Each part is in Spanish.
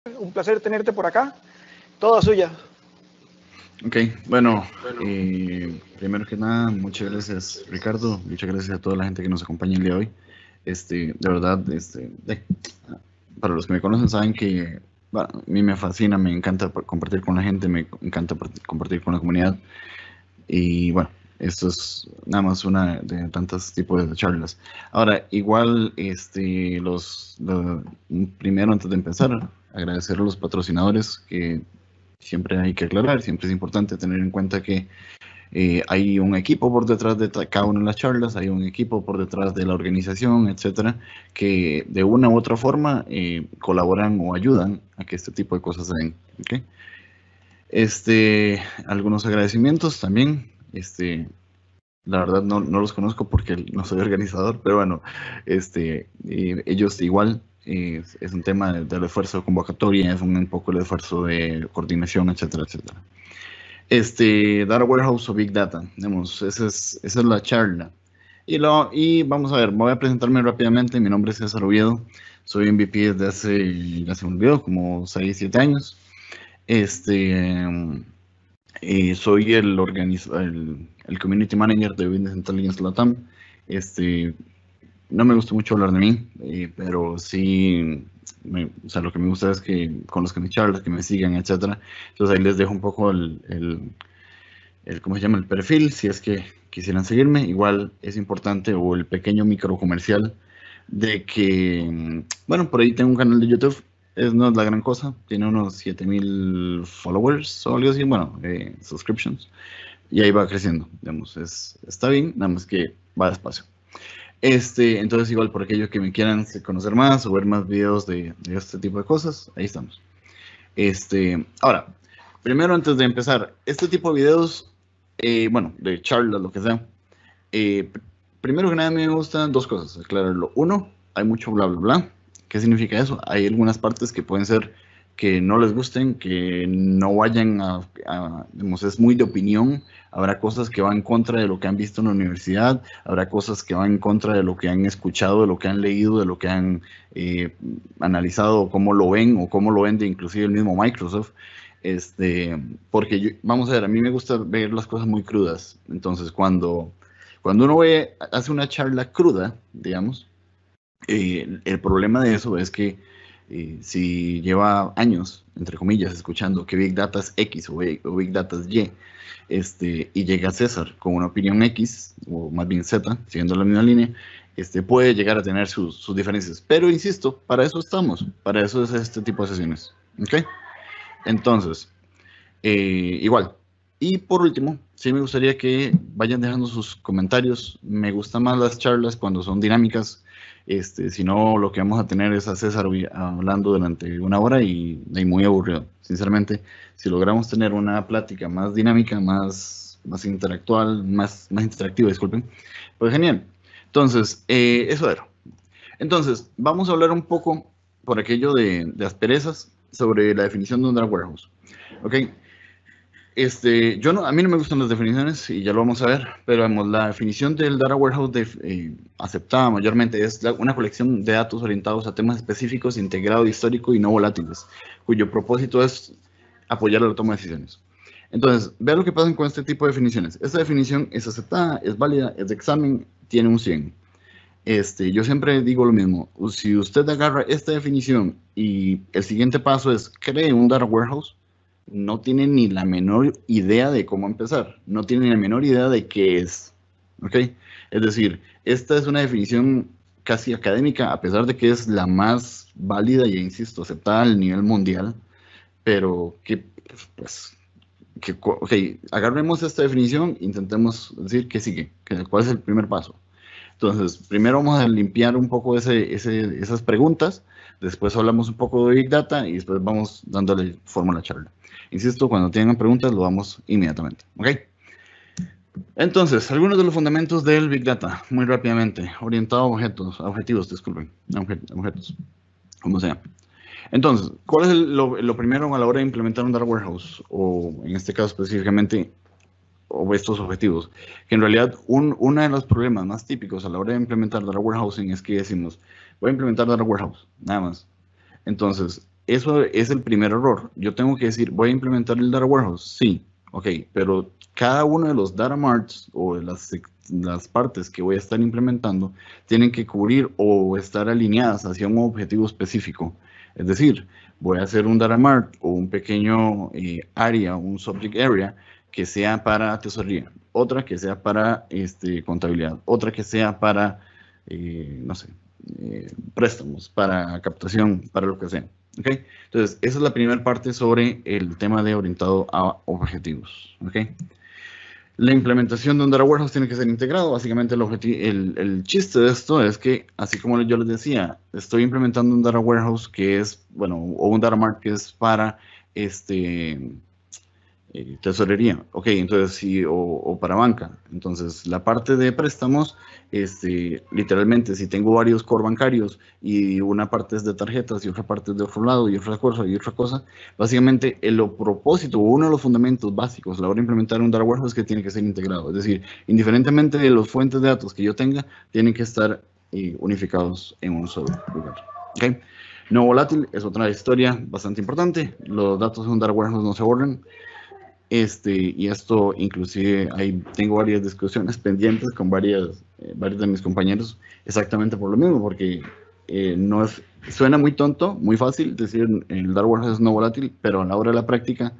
Un placer tenerte por acá. Toda suya. Ok, bueno, primero que nada, muchas gracias Ricardo, muchas gracias a toda la gente que nos acompaña el día de hoy. De verdad, para los que me conocen saben que bueno, a mí me fascina, me encanta compartir con la gente, me encanta compartir con la comunidad. Y bueno, esto es nada más una de tantos tipos de charlas. Ahora, igual, primero antes de empezar, agradecer a los patrocinadores que siempre hay que aclarar, siempre es importante tener en cuenta que hay un equipo por detrás de cada una de las charlas, hay un equipo por detrás de la organización, etcétera, que de una u otra forma colaboran o ayudan a que este tipo de cosas se den. ¿Okay? Algunos agradecimientos también. La verdad no los conozco porque no soy organizador, pero bueno, ellos igual es un tema del esfuerzo de convocatoria, es un poco el esfuerzo de coordinación, etcétera, etcétera. Data Warehouse o Big Data, digamos, esa es la charla. Y vamos a ver, voy a presentarme rápidamente. Mi nombre es César Oviedo, soy MVP desde ya se me olvidó, como 6, 7 años. Soy el Community Manager de Business Intelligence Latam. No me gusta mucho hablar de mí, pero sí, o sea, lo que me gusta es que conozcan mis charlas, que me sigan, etcétera. Entonces ahí les dejo un poco ¿cómo se llama? El perfil, si es que quisieran seguirme. Igual es importante, o el pequeño micro comercial, de que, bueno, por ahí tengo un canal de YouTube, no es la gran cosa, tiene unos 7000 followers o algo así, bueno, subscriptions, y ahí va creciendo, digamos, está bien, nada más que va despacio. Entonces igual por aquellos que me quieran conocer más o ver más videos de este tipo de cosas, ahí estamos. Ahora, primero antes de empezar, este tipo de videos, bueno, de charlas, lo que sea, primero que nada me gustan dos cosas, aclararlo. Uno, hay mucho bla, bla, bla. ¿Qué significa eso? Hay algunas partes que pueden ser que no les gusten, que no vayan digamos, es muy de opinión. Habrá cosas que van en contra de lo que han visto en la universidad, habrá cosas que van en contra de lo que han escuchado, de lo que han leído, de lo que han analizado, cómo lo ven o cómo lo vende inclusive el mismo Microsoft. Porque vamos a ver, a mí me gusta ver las cosas muy crudas. Entonces, cuando uno hace una charla cruda, digamos, el problema de eso es que si lleva años, entre comillas, escuchando que Big Data es X o Big Data es Y, y llega César con una opinión X, o más bien Z, siguiendo la misma línea, puede llegar a tener sus diferencias. Pero insisto, para eso estamos, para eso es este tipo de sesiones. ¿Ok? Entonces, igual. Y por último, sí me gustaría que vayan dejando sus comentarios. Me gustan más las charlas cuando son dinámicas. Si no, lo que vamos a tener es a César hablando durante una hora y muy aburrido. Sinceramente, si logramos tener una plática más dinámica, más intelectual, más interactiva, disculpen, pues genial. Entonces, eso era. Entonces, vamos a hablar un poco, por aquello de asperezas, sobre la definición de un data warehouse. ¿Ok? A mí no me gustan las definiciones y ya lo vamos a ver, pero vamos, la definición del data warehouse aceptada mayormente es una colección de datos orientados a temas específicos, integrado, histórico y no volátiles, cuyo propósito es apoyar la toma de decisiones. Entonces, vean lo que pasa con este tipo de definiciones. Esta definición es aceptada, es válida, es de examen, tiene un 100. Yo siempre digo lo mismo. Si usted agarra esta definición y el siguiente paso es cree un data warehouse, no tiene ni la menor idea de cómo empezar, no tiene ni la menor idea de qué es. ¿Ok? Es decir, esta es una definición casi académica, a pesar de que es la más válida y, insisto, aceptada a nivel mundial, pero pues, ok, agarremos esta definición, intentemos decir qué sigue, cuál es el primer paso. Entonces, primero vamos a limpiar un poco esas preguntas, después hablamos un poco de Big Data y después vamos dándole forma a la charla. Insisto, cuando tengan preguntas lo vamos inmediatamente. ¿Ok? Entonces, algunos de los fundamentos del Big Data, muy rápidamente, orientado a objetivos, disculpen, objetos, como sea. Entonces, ¿cuál es lo primero a la hora de implementar un data warehouse? O en este caso específicamente, o estos objetivos, que en realidad uno de los problemas más típicos a la hora de implementar data warehousing es que decimos, voy a implementar data warehouse, nada más. Entonces, eso es el primer error. Yo tengo que decir, ¿voy a implementar el Data Warehouse? Sí, ok, pero cada uno de los Data Marts o de las partes que voy a estar implementando tienen que cubrir o estar alineadas hacia un objetivo específico. Es decir, voy a hacer un Data Mart o un pequeño área, un subject area, que sea para tesorería, otra que sea para contabilidad, otra que sea para, no sé, préstamos, para captación, para lo que sea. ¿Okay? Entonces, esa es la primera parte sobre el tema de orientado a objetivos. ¿Okay? La implementación de un Data Warehouse tiene que ser integrado. Básicamente, el chiste de esto es que, así como yo les decía, estoy implementando un Data Warehouse que es, bueno, o un Data Mart que es para tesorería, ok, entonces sí, o para banca. Entonces, la parte de préstamos, literalmente, si tengo varios core bancarios y una parte es de tarjetas y otra parte es de otro lado y otra cosa, básicamente el propósito o uno de los fundamentos básicos a la hora de implementar un Data Warehouse es que tiene que ser integrado. Es decir, indiferentemente de las fuentes de datos que yo tenga, tienen que estar unificados en un solo lugar. ¿Okay? No volátil es otra historia bastante importante. Los datos de un Data Warehouse no se borran. Y esto inclusive tengo varias discusiones pendientes con varios de mis compañeros exactamente por lo mismo, porque suena muy tonto, muy fácil decir el Data Warehouse es no volátil, pero a la hora de la práctica,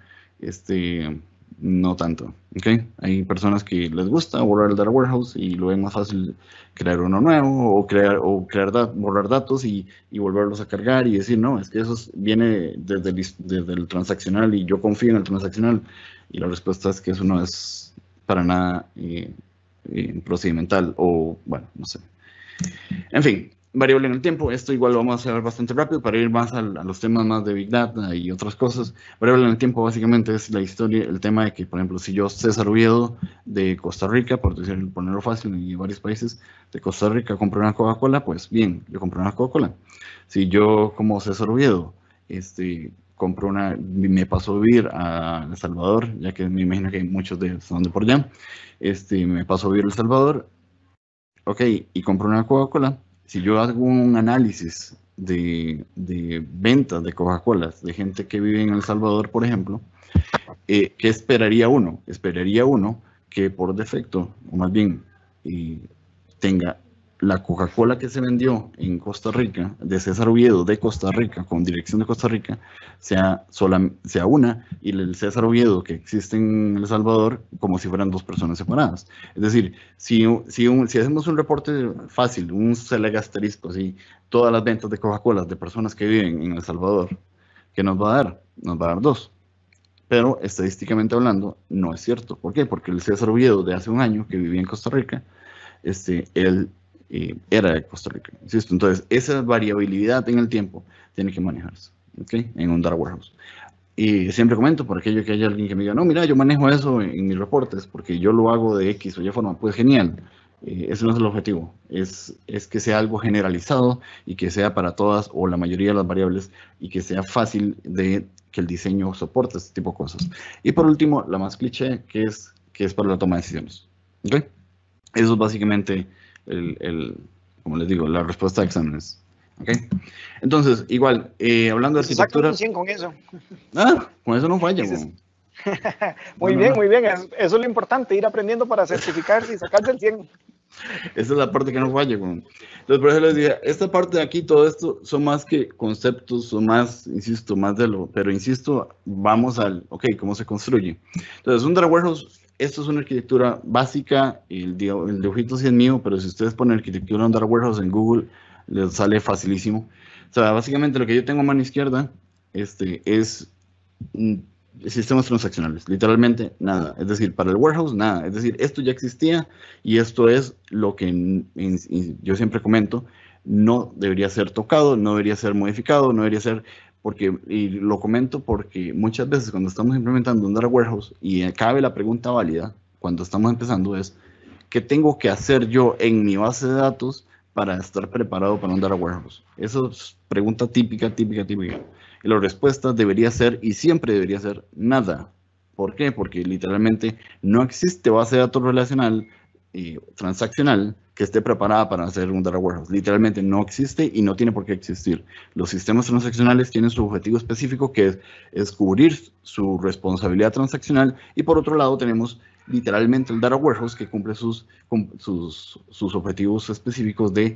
no tanto. ¿Okay? Hay personas que les gusta borrar el Data Warehouse y lo ven más fácil crear uno nuevo o borrar datos y volverlos a cargar y decir, no, es que eso viene desde el transaccional y yo confío en el transaccional. Y la respuesta es que eso no es para nada procedimental o, bueno, no sé. En fin, variable en el tiempo. Esto igual lo vamos a ver bastante rápido para ir más a los temas más de Big Data y otras cosas. Variable en el tiempo básicamente es la historia, el tema de que, por ejemplo, si yo, César Oviedo, de Costa Rica, por ponerlo fácil, y varios países de Costa Rica, compro una Coca-Cola, pues bien, yo compro una Coca-Cola. Si yo, como César Oviedo, me paso a vivir a El Salvador, ya que me imagino que hay muchos son de por allá, me paso a vivir a El Salvador, ok, y compro una Coca-Cola. Si yo hago un análisis de ventas de Coca-Colas de gente que vive en El Salvador, por ejemplo, ¿qué esperaría uno? Esperaría uno que por defecto, o más bien, tenga la Coca-Cola que se vendió en Costa Rica, de César Oviedo de Costa Rica, con dirección de Costa Rica, sea una, y el César Oviedo que existe en El Salvador, como si fueran dos personas separadas. Es decir, si hacemos un reporte fácil, un select asterisco, así, todas las ventas de Coca-Cola de personas que viven en El Salvador, ¿qué nos va a dar? Nos va a dar dos. Pero estadísticamente hablando, no es cierto. ¿Por qué? Porque el César Oviedo de hace un año que vivía en Costa Rica, él era de Costa Rica. ¿Insisto? Entonces, esa variabilidad en el tiempo tiene que manejarse, ¿okay? En un Data Warehouse. Y siempre comento, por aquello que haya alguien que me diga, no, mira, yo manejo eso en mis reportes porque yo lo hago de X o Y forma. Pues genial, ese no es el objetivo, es que sea algo generalizado y que sea para todas o la mayoría de las variables y que sea fácil de que el diseño soporte este tipo de cosas. Y por último, la más cliché, que es para la toma de decisiones. ¿Okay? Eso es básicamente, como les digo, la respuesta a exámenes. ¿Okay? Entonces, igual, hablando de arquitectura... Un 100 con eso. Con eso no falla. Muy bien. Eso es lo importante, ir aprendiendo para certificarse y sacarse el 100. Esa es la parte que no falla. Entonces, por eso les decía, esta parte de aquí, todo esto, son más que conceptos, son más, insisto, más de lo... Pero, insisto, vamos al, ok, ¿cómo se construye? Entonces, un Data Warehouse... Esto es una arquitectura básica, el dibujito sí es mío, pero si ustedes ponen arquitectura en Data Warehouse en Google, les sale facilísimo. O sea, básicamente lo que yo tengo a mano izquierda es sistemas transaccionales, literalmente nada. Es decir, para el warehouse, nada. Es decir, esto ya existía y esto es lo que yo siempre comento, no debería ser tocado, no debería ser modificado, no debería ser... y lo comento porque muchas veces cuando estamos implementando un Data Warehouse y cabe la pregunta válida cuando estamos empezando es ¿qué tengo que hacer yo en mi base de datos para estar preparado para un Data Warehouse? Esa es pregunta típica. Y la respuesta debería ser y siempre debería ser nada. ¿Por qué? Porque literalmente no existe base de datos relacional transaccional que esté preparada para hacer un data warehouse. Literalmente no existe y no tiene por qué existir. Los sistemas transaccionales tienen su objetivo específico, que es cubrir su responsabilidad transaccional, y por otro lado tenemos literalmente el data warehouse, que cumple sus objetivos específicos de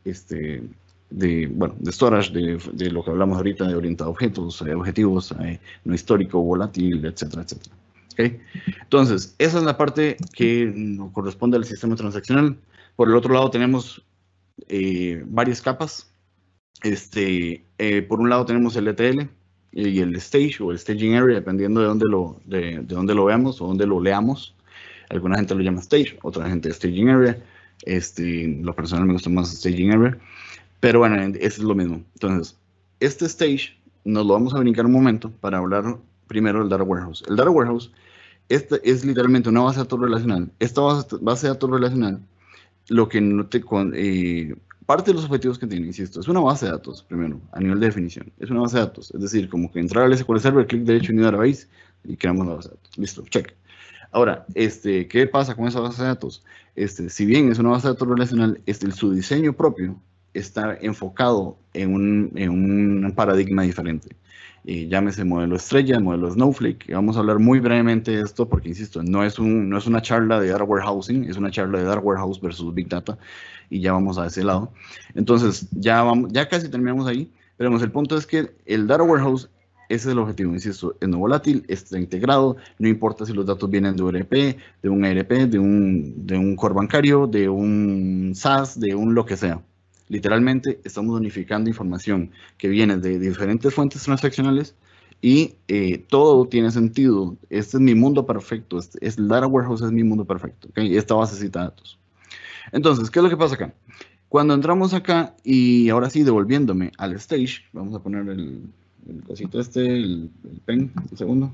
storage, de lo que hablamos ahorita, de orientado a objetos, objetivos, no histórico, volátil, etcétera, etcétera. ¿Okay? Entonces, esa es la parte que nos corresponde al sistema transaccional. Por el otro lado tenemos varias capas. Por un lado tenemos el ETL y el stage o el staging area, dependiendo de dónde lo veamos o dónde lo leamos. Alguna gente lo llama stage, otra gente staging area. Lo personal me gusta más staging area. Pero bueno, eso es lo mismo. Entonces, este stage nos lo vamos a brincar un momento para hablar primero del data warehouse. El data warehouse es literalmente una base de datos relacional. Esta base de datos relacional, lo que parte de los objetivos que tiene, insisto, es una base de datos, primero, a nivel de definición. Es una base de datos, es decir, como que entrar al SQL Server, clic derecho, New Database, y creamos la base de datos. Listo, check. Ahora, ¿qué pasa con esa base de datos? Si bien es una base de datos relacional, su diseño propio está enfocado en un paradigma diferente. Llámese modelo estrella, modelo Snowflake. Vamos a hablar muy brevemente de esto porque, insisto, no es una charla de data warehousing, es una charla de data warehouse versus big data, y ya vamos a ese lado. Entonces, ya casi terminamos ahí, pero el punto es que el data warehouse, ese es el objetivo, insisto, es no volátil, está integrado, no importa si los datos vienen de ORP, de un ERP, de un core bancario, de un SaaS, de un lo que sea. Literalmente estamos unificando información que viene de diferentes fuentes transaccionales y todo tiene sentido. Este es mi mundo perfecto. El data warehouse es mi mundo perfecto. ¿Okay? Esta basecita de datos. Entonces, ¿qué es lo que pasa acá? Cuando entramos acá, y ahora sí, devolviéndome al stage, vamos a poner el cosito el pen, un segundo.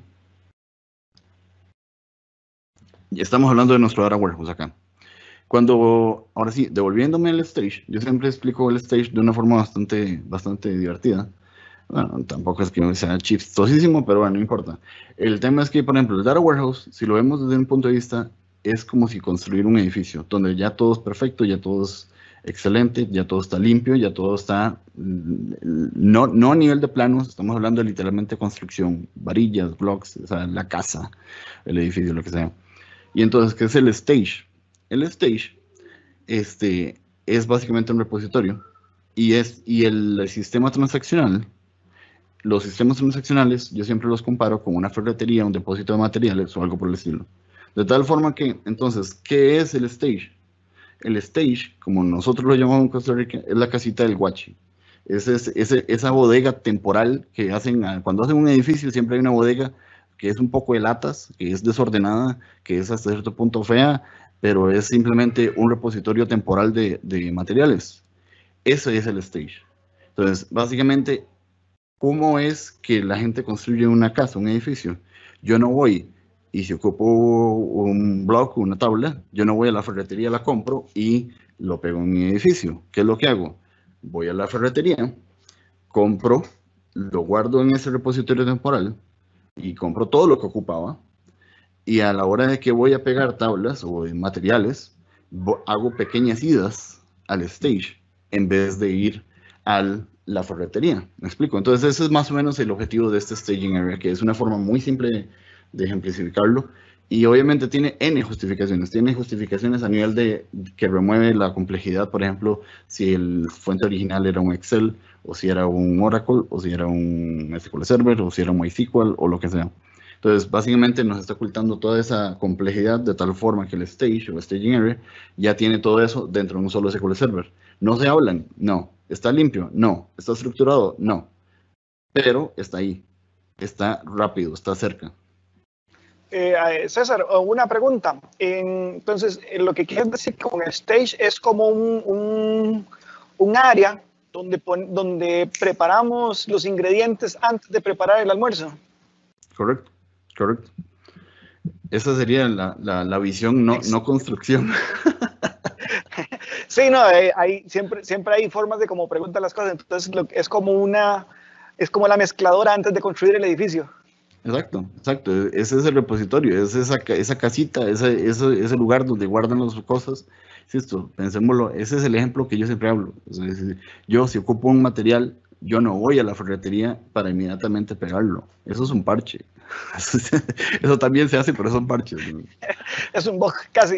Y estamos hablando de nuestro data warehouse acá. Ahora sí, devolviéndome al stage, yo siempre explico el stage de una forma bastante divertida. Bueno, tampoco es que sea chistosísimo, pero bueno, no importa. El tema es que, por ejemplo, el data warehouse, si lo vemos desde un punto de vista, es como si construir un edificio, donde ya todo es perfecto, ya todo es excelente, ya todo está limpio, ya todo está, no a nivel de planos, estamos hablando de literalmente construcción, varillas, blocks, o sea, la casa, el edificio, lo que sea. Y entonces, ¿qué es el stage? El stage es básicamente un repositorio y el sistema transaccional. Los sistemas transaccionales yo siempre los comparo con una ferretería, un depósito de materiales o algo por el estilo. De tal forma que, entonces, ¿qué es el stage? El stage, como nosotros lo llamamos en Costa Rica, es la casita del guachi. Esa bodega temporal que hacen, cuando hacen un edificio siempre hay una bodega que es un poco de latas, que es desordenada, que es hasta cierto punto fea, pero es simplemente un repositorio temporal de materiales. Ese es el stage. Entonces, básicamente, ¿cómo es que la gente construye una casa, un edificio? Yo no voy y si ocupo un block, una tabla, yo no voy a la ferretería, la compro y lo pego en mi edificio. ¿Qué es lo que hago? Voy a la ferretería, compro, lo guardo en ese repositorio temporal y compro todo lo que ocupaba. Y a la hora de que voy a pegar tablas o materiales, hago pequeñas idas al stage en vez de ir a la ferretería. ¿Me explico? Entonces ese es más o menos el objetivo de este staging area, que es una forma muy simple de ejemplificarlo. Y obviamente tiene N justificaciones. Tiene justificaciones a nivel de que remueve la complejidad, por ejemplo, si el fuente original era un Excel, o si era un Oracle, o si era un SQL Server, o si era un MySQL, o lo que sea. Entonces, básicamente nos está ocultando toda esa complejidad de tal forma que el stage o staging area ya tiene todo eso dentro de un solo SQL Server. ¿No se hablan? No. ¿Está limpio? No. ¿Está estructurado? No. Pero está ahí. Está rápido, está cerca. César, una pregunta. Entonces, lo que quieres decir con el stage es como un área donde preparamos los ingredientes antes de preparar el almuerzo. Correcto. Esa sería la visión, no construcción. Sí, no, siempre hay formas de cómo preguntan las cosas. Entonces, es como la mezcladora antes de construir el edificio. Exacto, exacto. Ese es el repositorio, es esa casita, ese lugar donde guardan las cosas. Insisto, pensémoslo, ese es el ejemplo que yo siempre hablo. Es decir, yo si ocupo un material, yo no voy a la ferretería para inmediatamente pegarlo. Eso es un parche. Eso también se hace, pero son parches. Es un bug casi.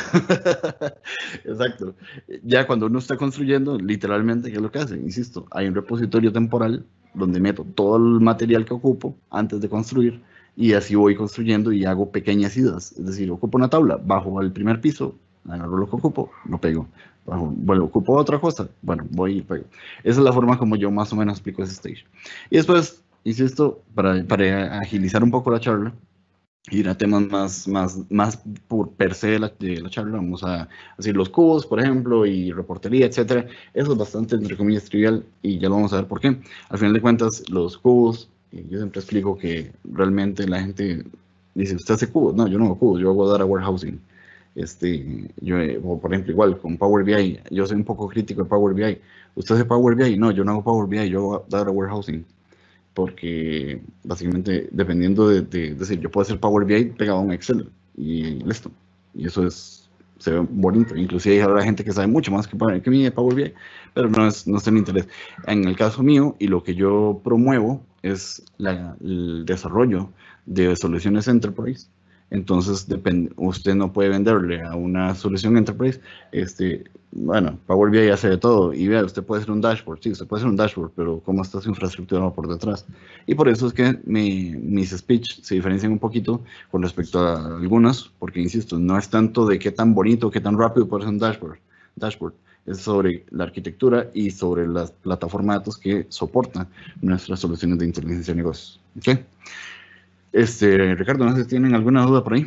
Exacto. Ya cuando uno está construyendo, literalmente, ¿qué es lo que hace? Insisto, hay un repositorio temporal donde meto todo el material que ocupo antes de construir y así voy construyendo y hago pequeñas idas. Es decir, ocupo una tabla, bajo al primer piso, agarro lo que ocupo, lo pego. Bueno, ocupo otra cosa, bueno, voy y pego. Esa es la forma como yo más o menos explico ese stage. Y después, insisto, para agilizar un poco la charla, ir a temas más por per se de la charla, vamos a decir los cubos, por ejemplo, y reportería, etcétera. Eso es bastante, entre comillas, trivial y ya lo vamos a ver por qué. Al final de cuentas, los cubos, yo siempre explico que realmente la gente dice, ¿usted hace cubos? No, yo no hago cubos, yo hago data warehousing. Yo, por ejemplo, igual con Power BI, yo soy un poco crítico de Power BI. ¿Usted hace Power BI? No, yo no hago Power BI, yo hago data warehousing. Porque básicamente dependiendo de decir, yo puedo hacer Power BI pegado a un Excel y listo. Y eso se ve bonito. Inclusive habrá gente que sabe mucho más que mí de Power BI, pero no es el interés. En el caso mío, y lo que yo promuevo es el desarrollo de soluciones enterprise. Entonces, usted no puede venderle a una solución enterprise, bueno, Power BI hace de todo, y vea, usted puede hacer un dashboard, sí, usted puede hacer un dashboard, pero ¿cómo está su infraestructura por detrás? Y por eso es que mis speech se diferencian un poquito con respecto a algunas, porque insisto, no es tanto de qué tan bonito, qué tan rápido puede ser un dashboard, es sobre la arquitectura y sobre la plataforma de datos que soporta nuestras soluciones de inteligencia de negocios. ¿Okay? Ricardo, no sé si tienen alguna duda por ahí.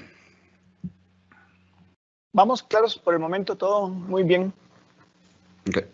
Vamos claros por el momento, todo muy bien. Okay.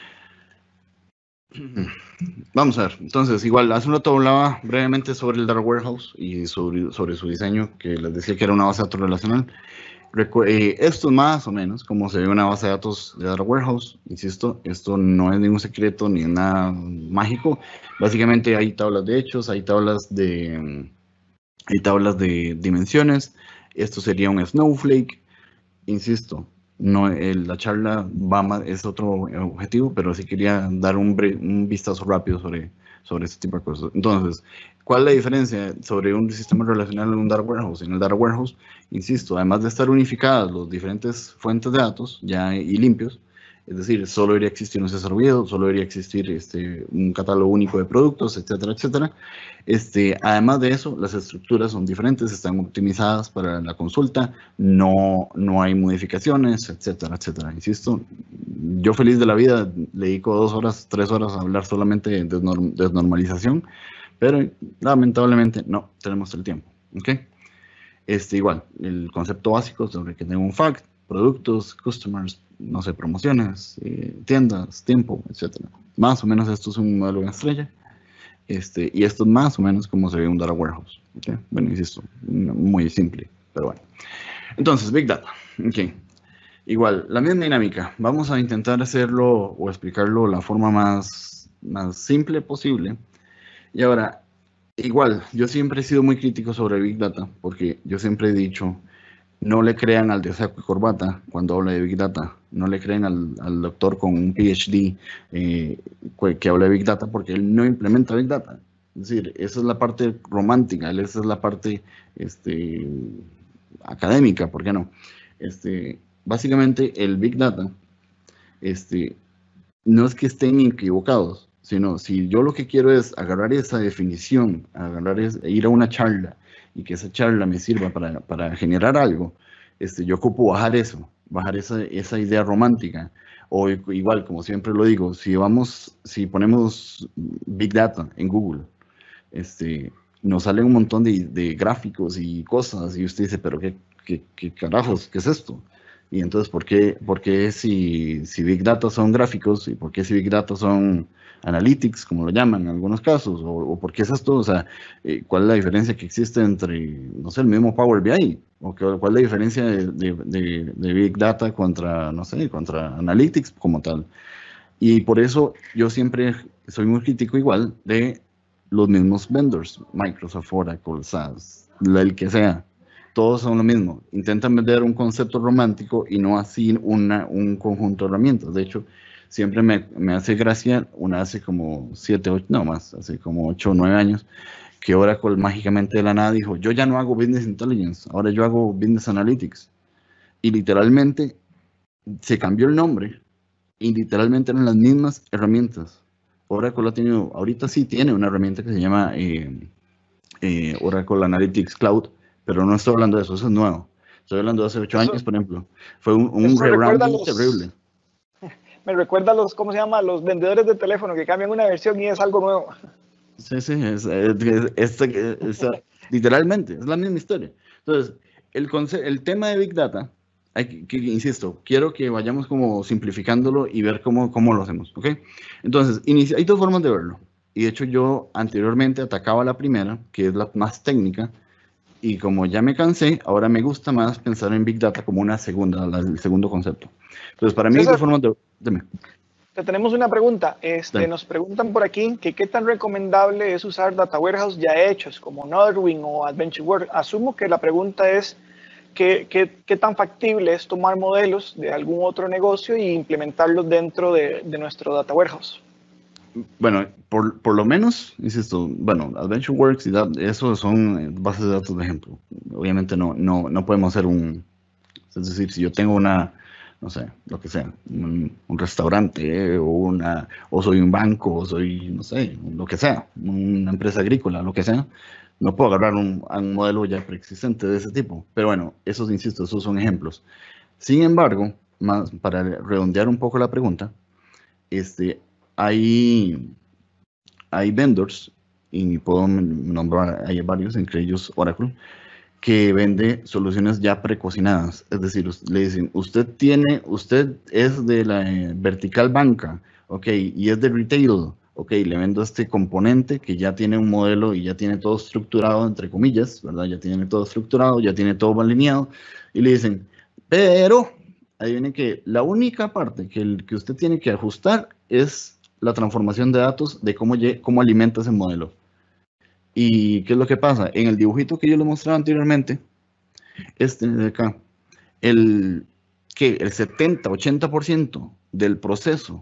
Vamos a ver, entonces igual hace un rato hablaba brevemente sobre el Data Warehouse y sobre su diseño, que les decía que era una base de datos relacional. Esto es más o menos como se ve una base de datos de Data Warehouse. Insisto, esto no es ningún secreto ni nada mágico. Básicamente hay tablas de hechos, hay tablas de dimensiones. Esto sería un Snowflake. Insisto, no, la charla es otro objetivo, pero sí quería dar un vistazo rápido sobre este tipo de cosas. Entonces, ¿cuál es la diferencia sobre un sistema relacional en un data warehouse? En el data warehouse, insisto, además de estar unificadas las diferentes fuentes de datos ya y limpios, es decir, solo debería existir un servido, solo debería existir un catálogo único de productos, etcétera, etcétera. Además de eso, las estructuras son diferentes, están optimizadas para la consulta, no hay modificaciones, etcétera, etcétera. Insisto, yo feliz de la vida, le dedico 2 horas, 3 horas a hablar solamente de desnormalización, pero lamentablemente no tenemos el tiempo. ¿Okay? Igual, el concepto básico sobre que tengo un fact, productos, customers, no sé, promociones, tiendas, tiempo, etcétera. Más o menos esto es un modelo de estrella. Y esto es más o menos como se ve un data warehouse. ¿Okay? Bueno, insisto, muy simple, pero bueno. Entonces, Big Data. Okay. Igual, la misma dinámica. Vamos a intentar hacerlo o explicarlo de la forma más simple posible. Y ahora, igual, yo siempre he sido muy crítico sobre Big Data, porque yo siempre he dicho, no le crean al de saco y corbata cuando habla de Big Data. No le crean al doctor con un PhD que habla de Big Data, porque él no implementa Big Data. Es decir, esa es la parte romántica, esa es la parte académica, ¿por qué no? Básicamente, el Big Data no es que estén equivocados, sino si yo lo que quiero es agarrar esa definición, ir a una charla, y que esa charla me sirva para generar algo, yo ocupo bajar esa idea romántica. O igual, como siempre lo digo, si ponemos Big Data en Google, nos salen un montón de gráficos y cosas, y usted dice, pero ¿qué carajos? ¿Qué es esto? Y entonces, ¿por qué si Big Data son gráficos y por qué si Big Data son analytics, como lo llaman en algunos casos? ¿O por qué es esto? O sea, ¿cuál es la diferencia que existe entre, no sé, el mismo Power BI? ¿O cuál es la diferencia de Big Data contra, no sé, contra analytics como tal? Y por eso yo siempre soy muy crítico igual de los mismos vendors, Microsoft, Oracle, SaaS, el que sea, todos son lo mismo. Intentan vender un concepto romántico y no así un conjunto de herramientas. De hecho, siempre me hace gracia, hace como 7, 8, no más, hace como 8 o 9 años, que Oracle mágicamente de la nada dijo, yo ya no hago Business Intelligence, ahora yo hago Business Analytics. Y literalmente se cambió el nombre y literalmente eran las mismas herramientas. Oracle ha tenido, ahorita sí tiene una herramienta que se llama Oracle Analytics Cloud, pero no estoy hablando de eso, eso es nuevo. Estoy hablando de hace 8 años, por ejemplo. Fue un eso rebranding terrible. me recuerda a los, ¿cómo se llama? Los vendedores de teléfono que cambian una versión y es algo nuevo. Sí, sí, literalmente, es la misma historia. Entonces, el tema de Big Data, insisto, quiero que vayamos como simplificándolo y ver cómo lo hacemos, ¿ok? Entonces, hay dos formas de verlo. Y de hecho yo anteriormente atacaba la primera, que es la más técnica, y como ya me cansé, ahora me gusta más pensar en Big Data como una segunda, el segundo concepto. Entonces, para mí hay dos César, formas de... Dime. te tenemos una pregunta. Dime. Nos preguntan por aquí que qué tan recomendable es usar data warehouse ya hechos como Northwind o AdventureWorks. Asumo que la pregunta es qué tan factible es tomar modelos de algún otro negocio e implementarlos dentro de nuestro data warehouse. Bueno, por lo menos, insisto, bueno, AdventureWorks y eso son bases de datos de ejemplo. Obviamente no podemos hacer es decir, si yo tengo no sé, lo que sea, un restaurante, o soy un banco, o soy, no sé, lo que sea, una empresa agrícola, lo que sea, no puedo agarrar un modelo ya preexistente de ese tipo. Pero bueno, esos, insisto, esos son ejemplos. Sin embargo, más para redondear un poco la pregunta, este, hay, hay vendors, y puedo nombrar, hay varios, entre ellos Oracle, que vende soluciones ya precocinadas. Es decir, le dicen, usted es de la vertical banca, ok, y es de retail, ok, le vendo este componente que ya tiene un modelo y ya tiene todo estructurado, entre comillas, ¿verdad? Ya tiene todo estructurado, ya tiene todo alineado, y le dicen, pero, adivinen que la única parte que usted tiene que ajustar es la transformación de datos de cómo alimenta ese modelo. ¿Y qué es lo que pasa? En el dibujito que yo les mostraba anteriormente, este de acá, el, el 70-80% del proceso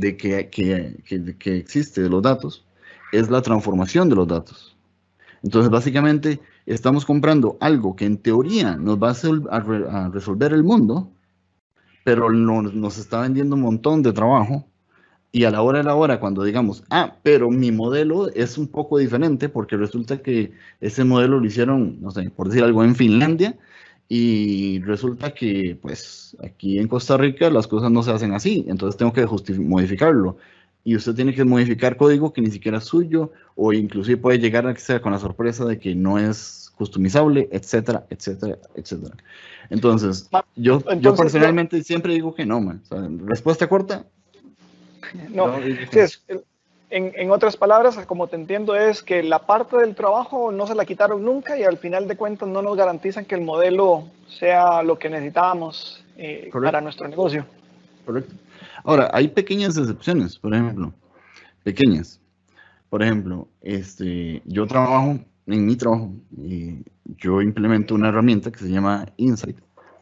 que existe de los datos es la transformación de los datos. Entonces, básicamente, estamos comprando algo que en teoría nos va a resolver el mundo, pero nos está vendiendo un montón de trabajo. Y a la hora de la hora, cuando digamos, pero mi modelo es un poco diferente porque resulta que ese modelo lo hicieron, no sé, por decir algo, en Finlandia, y resulta que, pues, aquí en Costa Rica las cosas no se hacen así, entonces tengo que modificarlo. Y usted tiene que modificar código que ni siquiera es suyo, o inclusive puede llegar a que sea con la sorpresa de que no es customizable, etcétera, etcétera, etcétera. Entonces, yo Entonces, personalmente siempre digo que no, man. O sea, respuesta corta, no, yo digo que sí, no. en otras palabras, como te entiendo, es que la parte del trabajo no se la quitaron nunca y al final de cuentas no nos garantizan que el modelo sea lo que necesitábamos para Correcto, nuestro negocio. correcto. Ahora, hay pequeñas excepciones, por ejemplo, pequeñas. Por ejemplo, yo trabajo, en mi trabajo, yo implemento una herramienta que se llama Insight,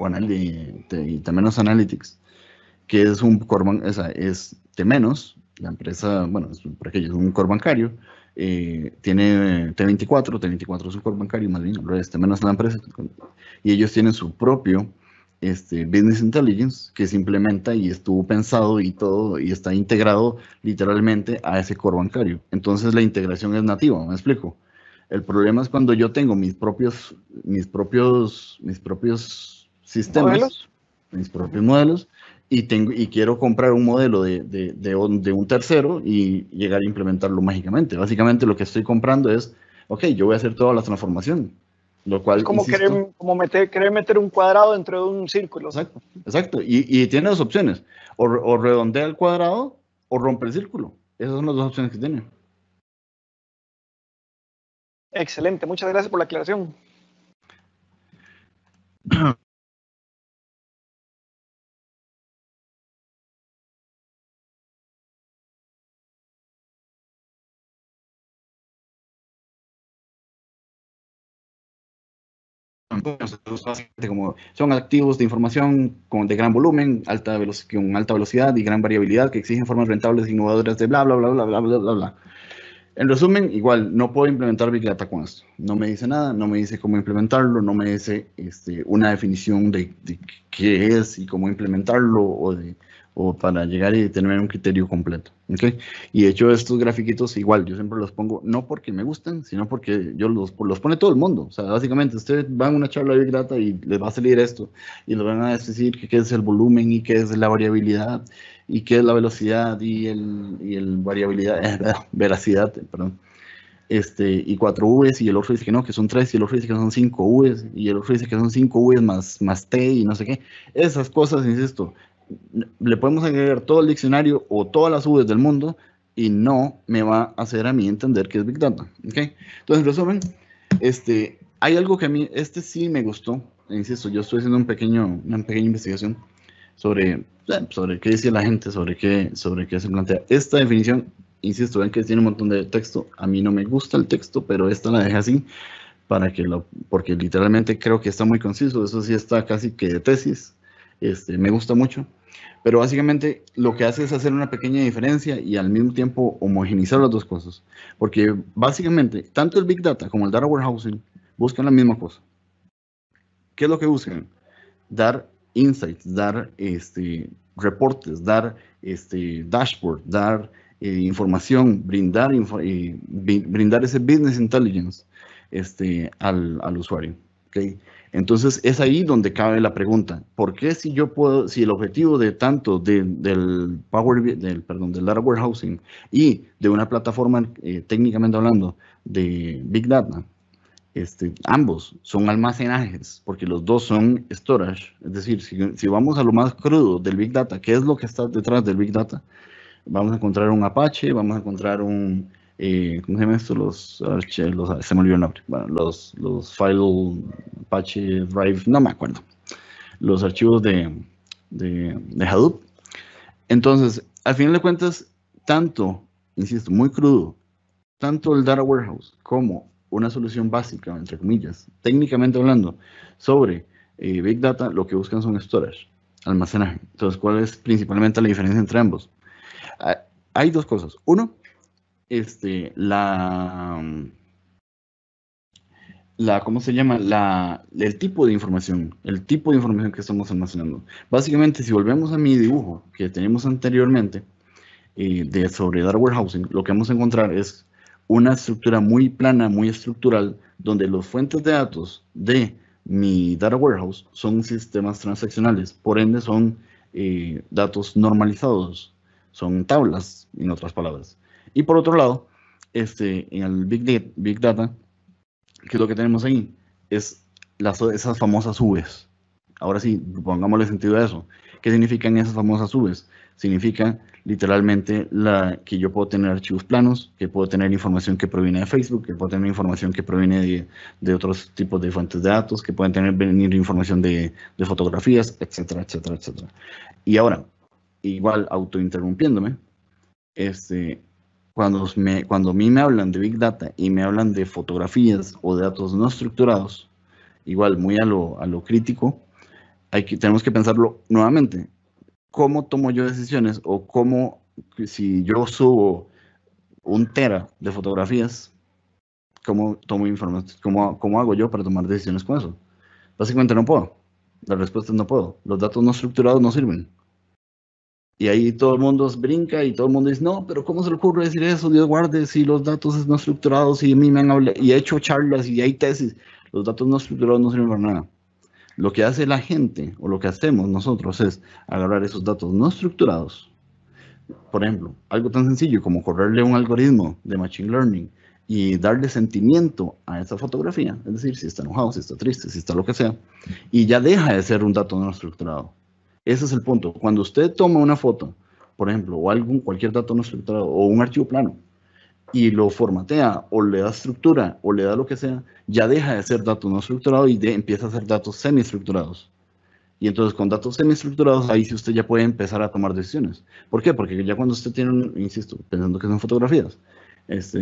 y también los Analytics, que es un core, es Temenos, la empresa, bueno, por aquello, es un core bancario, tiene T24 es un core bancario, más bien, al revés, Temenos es la empresa, y ellos tienen su propio Business Intelligence que se implementa y estuvo pensado y todo, y está integrado literalmente a ese core bancario. Entonces la integración es nativa, ¿me explico? El problema es cuando yo tengo mis propios sistemas, ¿Modelos? mis propios modelos, y quiero comprar un modelo de un tercero y llegar a implementarlo mágicamente. Básicamente lo que estoy comprando es, ok, yo voy a hacer toda la transformación, lo Es cual, como insisto, querer meter un cuadrado dentro de un círculo. exacto, exacto, y tiene dos opciones, o redondea el cuadrado o rompe el círculo. Esas son las dos opciones que tiene. Excelente, muchas gracias por la aclaración. básicamente como son activos de información de gran volumen, con alta velocidad y gran variabilidad que exigen formas rentables e innovadoras de bla, bla, bla, bla, bla, bla, bla, bla. En resumen, igual, no puedo implementar Big Data con esto. No me dice nada, no me dice cómo implementarlo, no me dice una definición de qué es y cómo implementarlo o para llegar y tener un criterio completo. ¿Okay? Y de hecho, estos grafiquitos, igual, yo siempre los pongo, no porque me gustan, sino porque los pone todo el mundo. O sea, básicamente, ustedes van a una charla de Big Data y les va a salir esto, y les van a decir qué es el volumen y qué es la variabilidad, y qué es la velocidad y el variabilidad, veracidad, perdón. Y 4 Vs, y el otro dice que no, que son 3, y el otro dice que son 5 Vs, y el otro dice que son 5 Vs más T y no sé qué. Esas cosas, insisto, le podemos agregar todo el diccionario o todas las Vs del mundo y no me va a hacer a mí entender qué es Big Data. ¿Okay? Entonces, en resumen, hay algo que a mí, sí me gustó. Insisto, yo estoy haciendo una pequeña investigación sobre qué dice la gente, sobre qué se plantea. Esta definición, insisto, ven que tiene un montón de texto. A mí no me gusta el texto, pero esta la dejé así porque literalmente creo que está muy conciso. Eso sí está casi que de tesis. Me gusta mucho. Pero básicamente lo que hace es hacer una pequeña diferencia y al mismo tiempo homogeneizar las dos cosas. Porque básicamente, tanto el Big Data como el Data Warehousing buscan la misma cosa. ¿Qué es lo que buscan? Dar insights, dar reportes, dar dashboard, dar información, brindar ese business intelligence al usuario. ¿Okay? Entonces es ahí donde cabe la pregunta, ¿por qué si el objetivo de tanto del Data Warehousing y de una plataforma técnicamente hablando de Big Data, ambos son almacenajes, porque los dos son storage, es decir, si vamos a lo más crudo del Big Data, ¿qué es lo que está detrás del Big Data? Vamos a encontrar un Apache, vamos a encontrar ¿cómo se llama esto? Se me olvidó el nombre, bueno, los file Apache Drive, no me acuerdo, los archivos de Hadoop. Entonces, al final de cuentas, insisto, muy crudo, tanto el Data Warehouse como una solución básica, entre comillas, técnicamente hablando, sobre Big Data, lo que buscan son storage, almacenaje. Entonces, ¿cuál es principalmente la diferencia entre ambos? Hay dos cosas. Uno, ¿cómo se llama? El tipo de información que estamos almacenando. Básicamente, si volvemos a mi dibujo que tenemos anteriormente, sobre Data Warehousing, lo que vamos a encontrar es una estructura muy plana, muy estructural, donde las fuentes de datos de mi Data Warehouse son sistemas transaccionales, por ende son datos normalizados, son tablas, en otras palabras. Y por otro lado, en el Big Data, ¿qué es lo que tenemos ahí? Es esas famosas Vs. Ahora sí, pongámosle sentido a eso. ¿Qué significan esas famosas Vs? Significa literalmente que yo puedo tener archivos planos, que puedo tener información que proviene de Facebook, que puedo tener información que proviene de otros tipos de fuentes de datos, que pueden venir información de fotografías, etcétera, etcétera, etcétera. Y ahora, igual autointerrumpiéndome, cuando a mí me hablan de Big Data y me hablan de fotografías o de datos no estructurados, igual muy a lo crítico, tenemos que pensarlo nuevamente. ¿Cómo tomo yo decisiones o si yo subo 1 tera de fotografías, cómo tomo información, cómo hago yo para tomar decisiones con eso? Básicamente no puedo. La respuesta es no puedo. Los datos no estructurados no sirven. Y ahí todo el mundo brinca y todo el mundo dice, no, pero ¿cómo se le ocurre decir eso? Dios guarde, si los datos no estructurados y a mí me han hablado y he hecho charlas y hay tesis, los datos no estructurados no sirven para nada. Lo que hace la gente o lo que hacemos nosotros es agarrar esos datos no estructurados. Por ejemplo, algo tan sencillo como correrle un algoritmo de Machine Learning y darle sentimiento a esa fotografía, es decir, si está enojado, si está triste, si está lo que sea, y ya deja de ser un dato no estructurado. Ese es el punto. Cuando usted toma una foto, por ejemplo, o cualquier dato no estructurado, o un archivo plano, y lo formatea, o le da estructura, o le da lo que sea, ya deja de ser dato no estructurado y empieza a ser datos semiestructurados. Y entonces con datos semiestructurados, ahí sí usted ya puede empezar a tomar decisiones. ¿Por qué? Porque ya cuando usted tiene, insisto, pensando que son fotografías,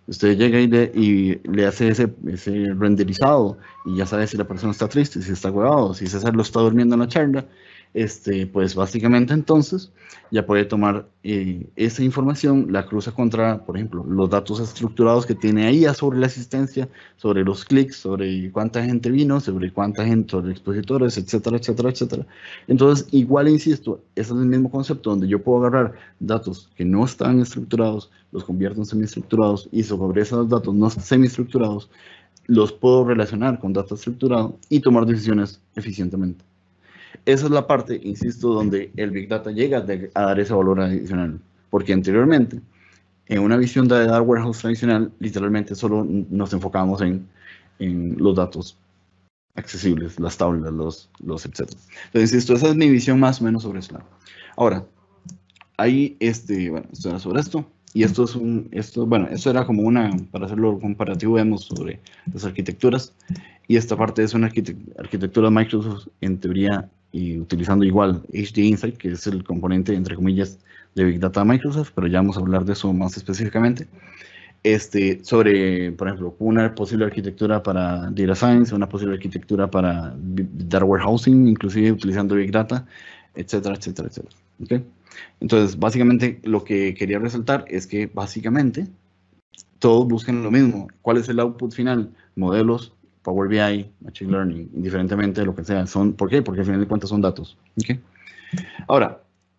Usted llega y le hace ese renderizado y ya sabe si la persona está triste, si está huevado, si César lo está durmiendo en la charla. Pues básicamente entonces ya puede tomar esa información, la cruza contra, por ejemplo, los datos estructurados que tiene ahí sobre la asistencia, sobre los clics, sobre cuánta gente vino, sobre cuánta gente, sobre expositores, etcétera, etcétera, etcétera. Entonces, igual, insisto, ese es el mismo concepto donde yo puedo agarrar datos que no están estructurados, los convierto en semiestructurados y sobre esos datos no semiestructurados los puedo relacionar con datos estructurados y tomar decisiones eficientemente. Esa es la parte, insisto, donde el Big Data llega a dar ese valor adicional. Porque anteriormente, en una visión de Data Warehouse tradicional, literalmente solo nos enfocábamos en los datos accesibles, las tablas, los etc. Entonces, insisto, esa es mi visión más o menos sobre eso. Ahora, ahí, bueno, esto era sobre esto. Y esto era como para hacerlo comparativo, vemos sobre las arquitecturas. Y esta parte es una arquitectura de Microsoft, en teoría, y utilizando igual HD Insight, que es el componente, entre comillas, de Big Data de Microsoft, pero ya vamos a hablar de eso más específicamente. Sobre, por ejemplo, una posible arquitectura para Data Science, una posible arquitectura para Data Warehousing, inclusive utilizando Big Data, etcétera, etcétera, etcétera. ¿Okay? Entonces, básicamente, lo que quería resaltar es que, básicamente, todos buscan lo mismo. ¿Cuál es el output final? Modelos, Power BI, Machine Learning, indiferentemente de lo que sea. ¿Por qué? Porque al final de cuentas son datos. ¿Okay? Ahora,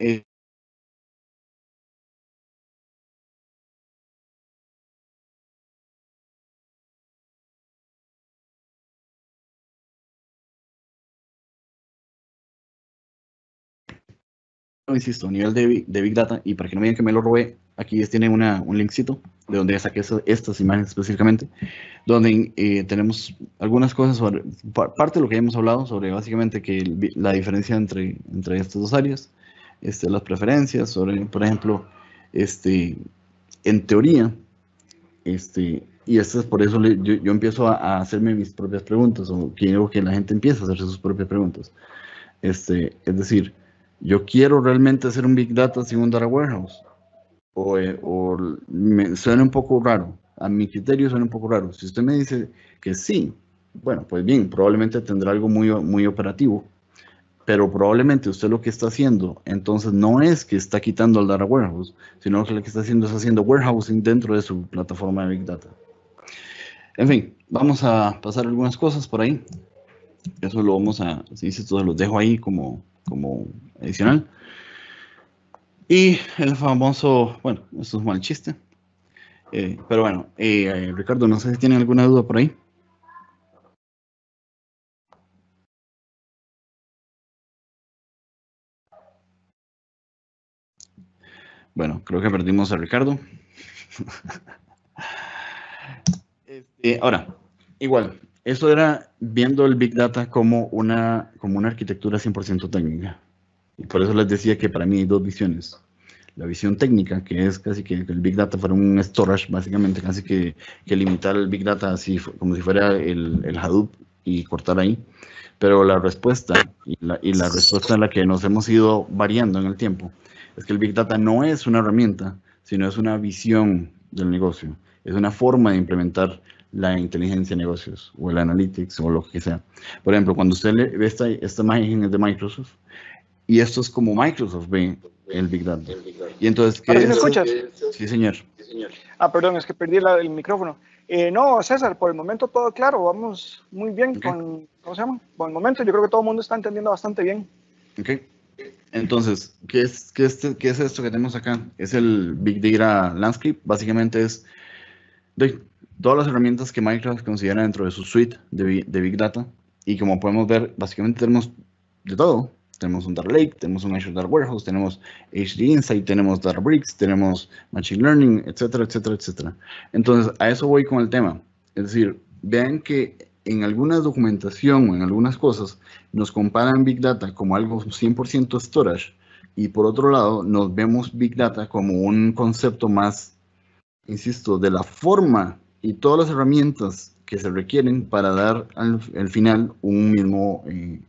insisto, a nivel de Big Data, y para que no me digan que me lo robé, aquí tienen un linkcito de donde saqué estas imágenes específicamente, donde tenemos algunas cosas sobre, parte de lo que hemos hablado, sobre básicamente que la diferencia entre estas dos áreas, las preferencias, sobre, por ejemplo, en teoría, y esto es por eso yo empiezo a hacerme mis propias preguntas, o quiero que la gente empiece a hacerse sus propias preguntas. Es decir, yo quiero realmente hacer un Big Data sin un Data Warehouse. O me suena un poco raro. A mi criterio suena un poco raro. Si usted me dice que sí, bueno, pues bien, probablemente tendrá algo muy, muy operativo. Pero probablemente usted lo que está haciendo, entonces no es que está quitando el Data Warehouse, sino que lo que está haciendo es haciendo warehousing dentro de su plataforma de Big Data. En fin, vamos a pasar algunas cosas por ahí. Eso lo vamos a, si insisto, los dejo ahí como adicional. Y el famoso, bueno, esto es un mal chiste. Pero bueno, Ricardo, no sé si tienen alguna duda por ahí. Bueno, creo que perdimos a Ricardo. Ahora, igual, eso era viendo el Big Data como una arquitectura 100% técnica. Y por eso les decía que para mí hay dos visiones. La visión técnica, que es casi que el Big Data fuera un storage, básicamente, casi que limitar el Big Data así como si fuera el Hadoop y cortar ahí. Pero la respuesta, y la respuesta en la que nos hemos ido variando en el tiempo, es que el Big Data no es una herramienta, sino es una visión del negocio. Es una forma de implementar la inteligencia de negocios, o el analytics, o lo que sea. Por ejemplo, cuando usted ve esta imagen es de Microsoft, y esto es como Microsoft ve el Big Data. Y entonces, ¿Ahora sí me escuchas? Sí, señor. Perdón, es que perdí el micrófono. No, César, por el momento todo claro, vamos muy bien con, ¿cómo se llama? Por el momento yo creo que todo el mundo está entendiendo bastante bien. Ok. Entonces, ¿qué es esto que tenemos acá? Es el Big Data Landscape. Básicamente es de todas las herramientas que Microsoft considera dentro de su suite de Big Data. Y como podemos ver, básicamente tenemos de todo. Tenemos un Data Lake, tenemos un Azure Data Warehouse, tenemos HD Insight, tenemos Databricks, tenemos Machine Learning, etcétera, etcétera, etcétera. Entonces, a eso voy con el tema. Es decir, vean que en alguna documentación o en algunas cosas nos comparan Big Data como algo 100% storage y por otro lado nos vemos Big Data como un concepto más, insisto, de la forma y todas las herramientas que se requieren para dar al final un mismo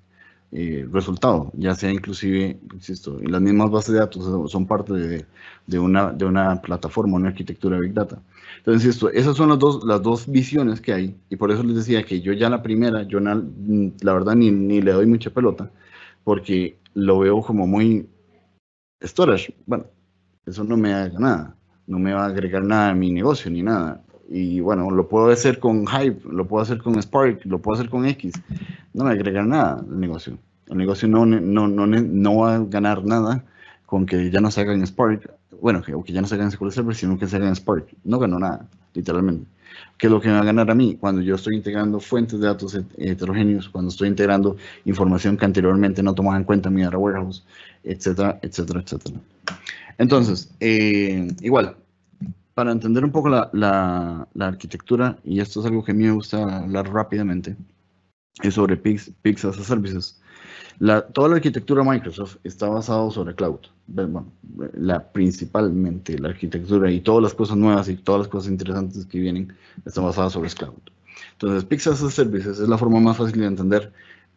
resultado, ya sea inclusive, insisto, y las mismas bases de datos son parte de una plataforma, una arquitectura de Big Data. Entonces, insisto, esas son las dos visiones que hay, y por eso les decía que yo ya la primera, yo la verdad ni le doy mucha pelota, porque lo veo como muy storage. Bueno, eso no me haga nada, no me va a agregar nada a mi negocio ni nada. Y bueno, lo puedo hacer con Hive, lo puedo hacer con Spark, lo puedo hacer con X. No me agrega nada al negocio. El negocio no va a ganar nada con que ya no se haga en Spark. Bueno, que ya no se haga en SQL Server, sino que se haga en Spark. No ganó nada, literalmente. ¿Qué es lo que me va a ganar a mí? Cuando yo estoy integrando fuentes de datos heterogéneos, cuando estoy integrando información que anteriormente no tomaba en cuenta en mi data warehouse, etcétera, etcétera, etcétera. Entonces, igual, para entender un poco la arquitectura, y esto es algo que a mí me gusta hablar rápidamente, es sobre PIX as a Services. Toda la arquitectura de Microsoft está basada sobre cloud. Bueno, principalmente la arquitectura y todas las cosas nuevas y todas las cosas interesantes que vienen están basadas sobre cloud. Entonces, PIX as a Services es la forma más fácil de entender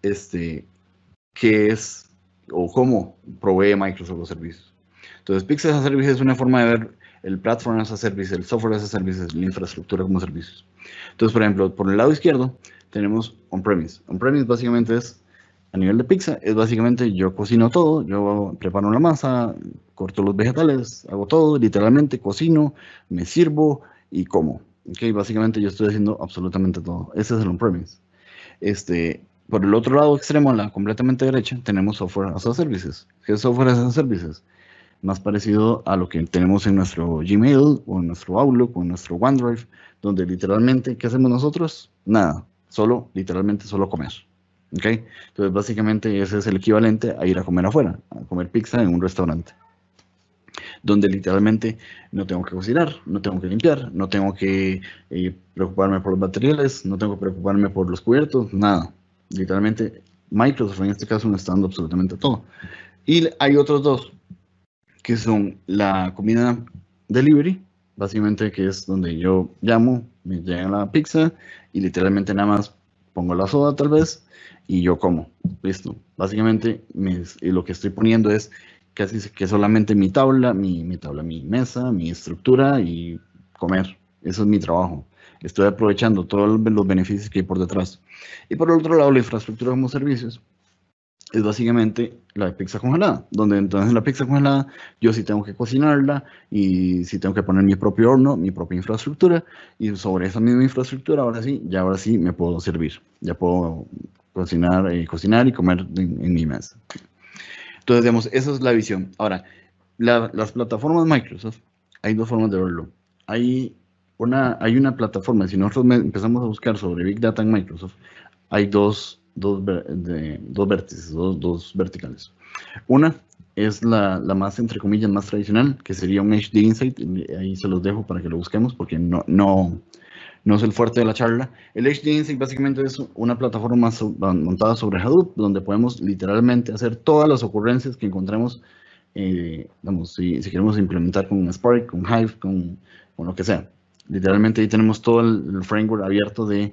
qué es o cómo provee Microsoft los servicios. Entonces, PIX as a Service es una forma de ver el Platform as a Service, el Software as a Service, la infraestructura como servicios. Entonces, por ejemplo, por el lado izquierdo tenemos On-Premise. On-Premise básicamente es, a nivel de pizza, es básicamente yo cocino todo, yo preparo la masa, corto los vegetales, hago todo, literalmente cocino, me sirvo y como. Okay, básicamente yo estoy haciendo absolutamente todo. Ese es el On-Premise. Por el otro lado extremo, a la completamente derecha, tenemos Software as a Services. ¿Qué es Software as a Services? Más parecido a lo que tenemos en nuestro Gmail, o en nuestro Outlook, o en nuestro OneDrive, donde literalmente, ¿qué hacemos nosotros? Nada, literalmente solo comer. ¿Okay? Entonces, básicamente, ese es el equivalente a ir a comer afuera, a comer pizza en un restaurante, donde literalmente no tengo que cocinar, no tengo que limpiar, no tengo que preocuparme por los materiales, no tengo que preocuparme por los cubiertos, nada. Literalmente, Microsoft en este caso me está dando absolutamente todo. Y hay otros dos, que son la comida delivery, básicamente que es donde yo llamo, me llega la pizza y literalmente nada más pongo la soda tal vez y yo como, listo. Básicamente lo que estoy poniendo es casi que solamente mi mesa, mi estructura y comer. Eso es mi trabajo. Estoy aprovechando todos los beneficios que hay por detrás. Y por el otro lado, la infraestructura como servicios es básicamente la pizza congelada, donde entonces la pizza congelada yo sí tengo que cocinarla y sí tengo que poner mi propio horno, mi propia infraestructura, y sobre esa misma infraestructura ahora sí me puedo servir, ya puedo cocinar y comer en mi mesa. Entonces, digamos, esa es la visión. Ahora, las plataformas Microsoft, hay dos formas de verlo. Hay una plataforma, si nosotros empezamos a buscar sobre Big Data en Microsoft, hay dos vértices, dos verticales. Una es la más, entre comillas, más tradicional, que sería un HD Insight. Ahí se los dejo para que lo busquemos, porque no es el fuerte de la charla. El HD Insight básicamente es una plataforma montada sobre Hadoop, donde podemos literalmente hacer todas las ocurrencias que encontremos, digamos, si queremos implementar con Spark, con Hive, con lo que sea. Literalmente ahí tenemos todo el framework abierto de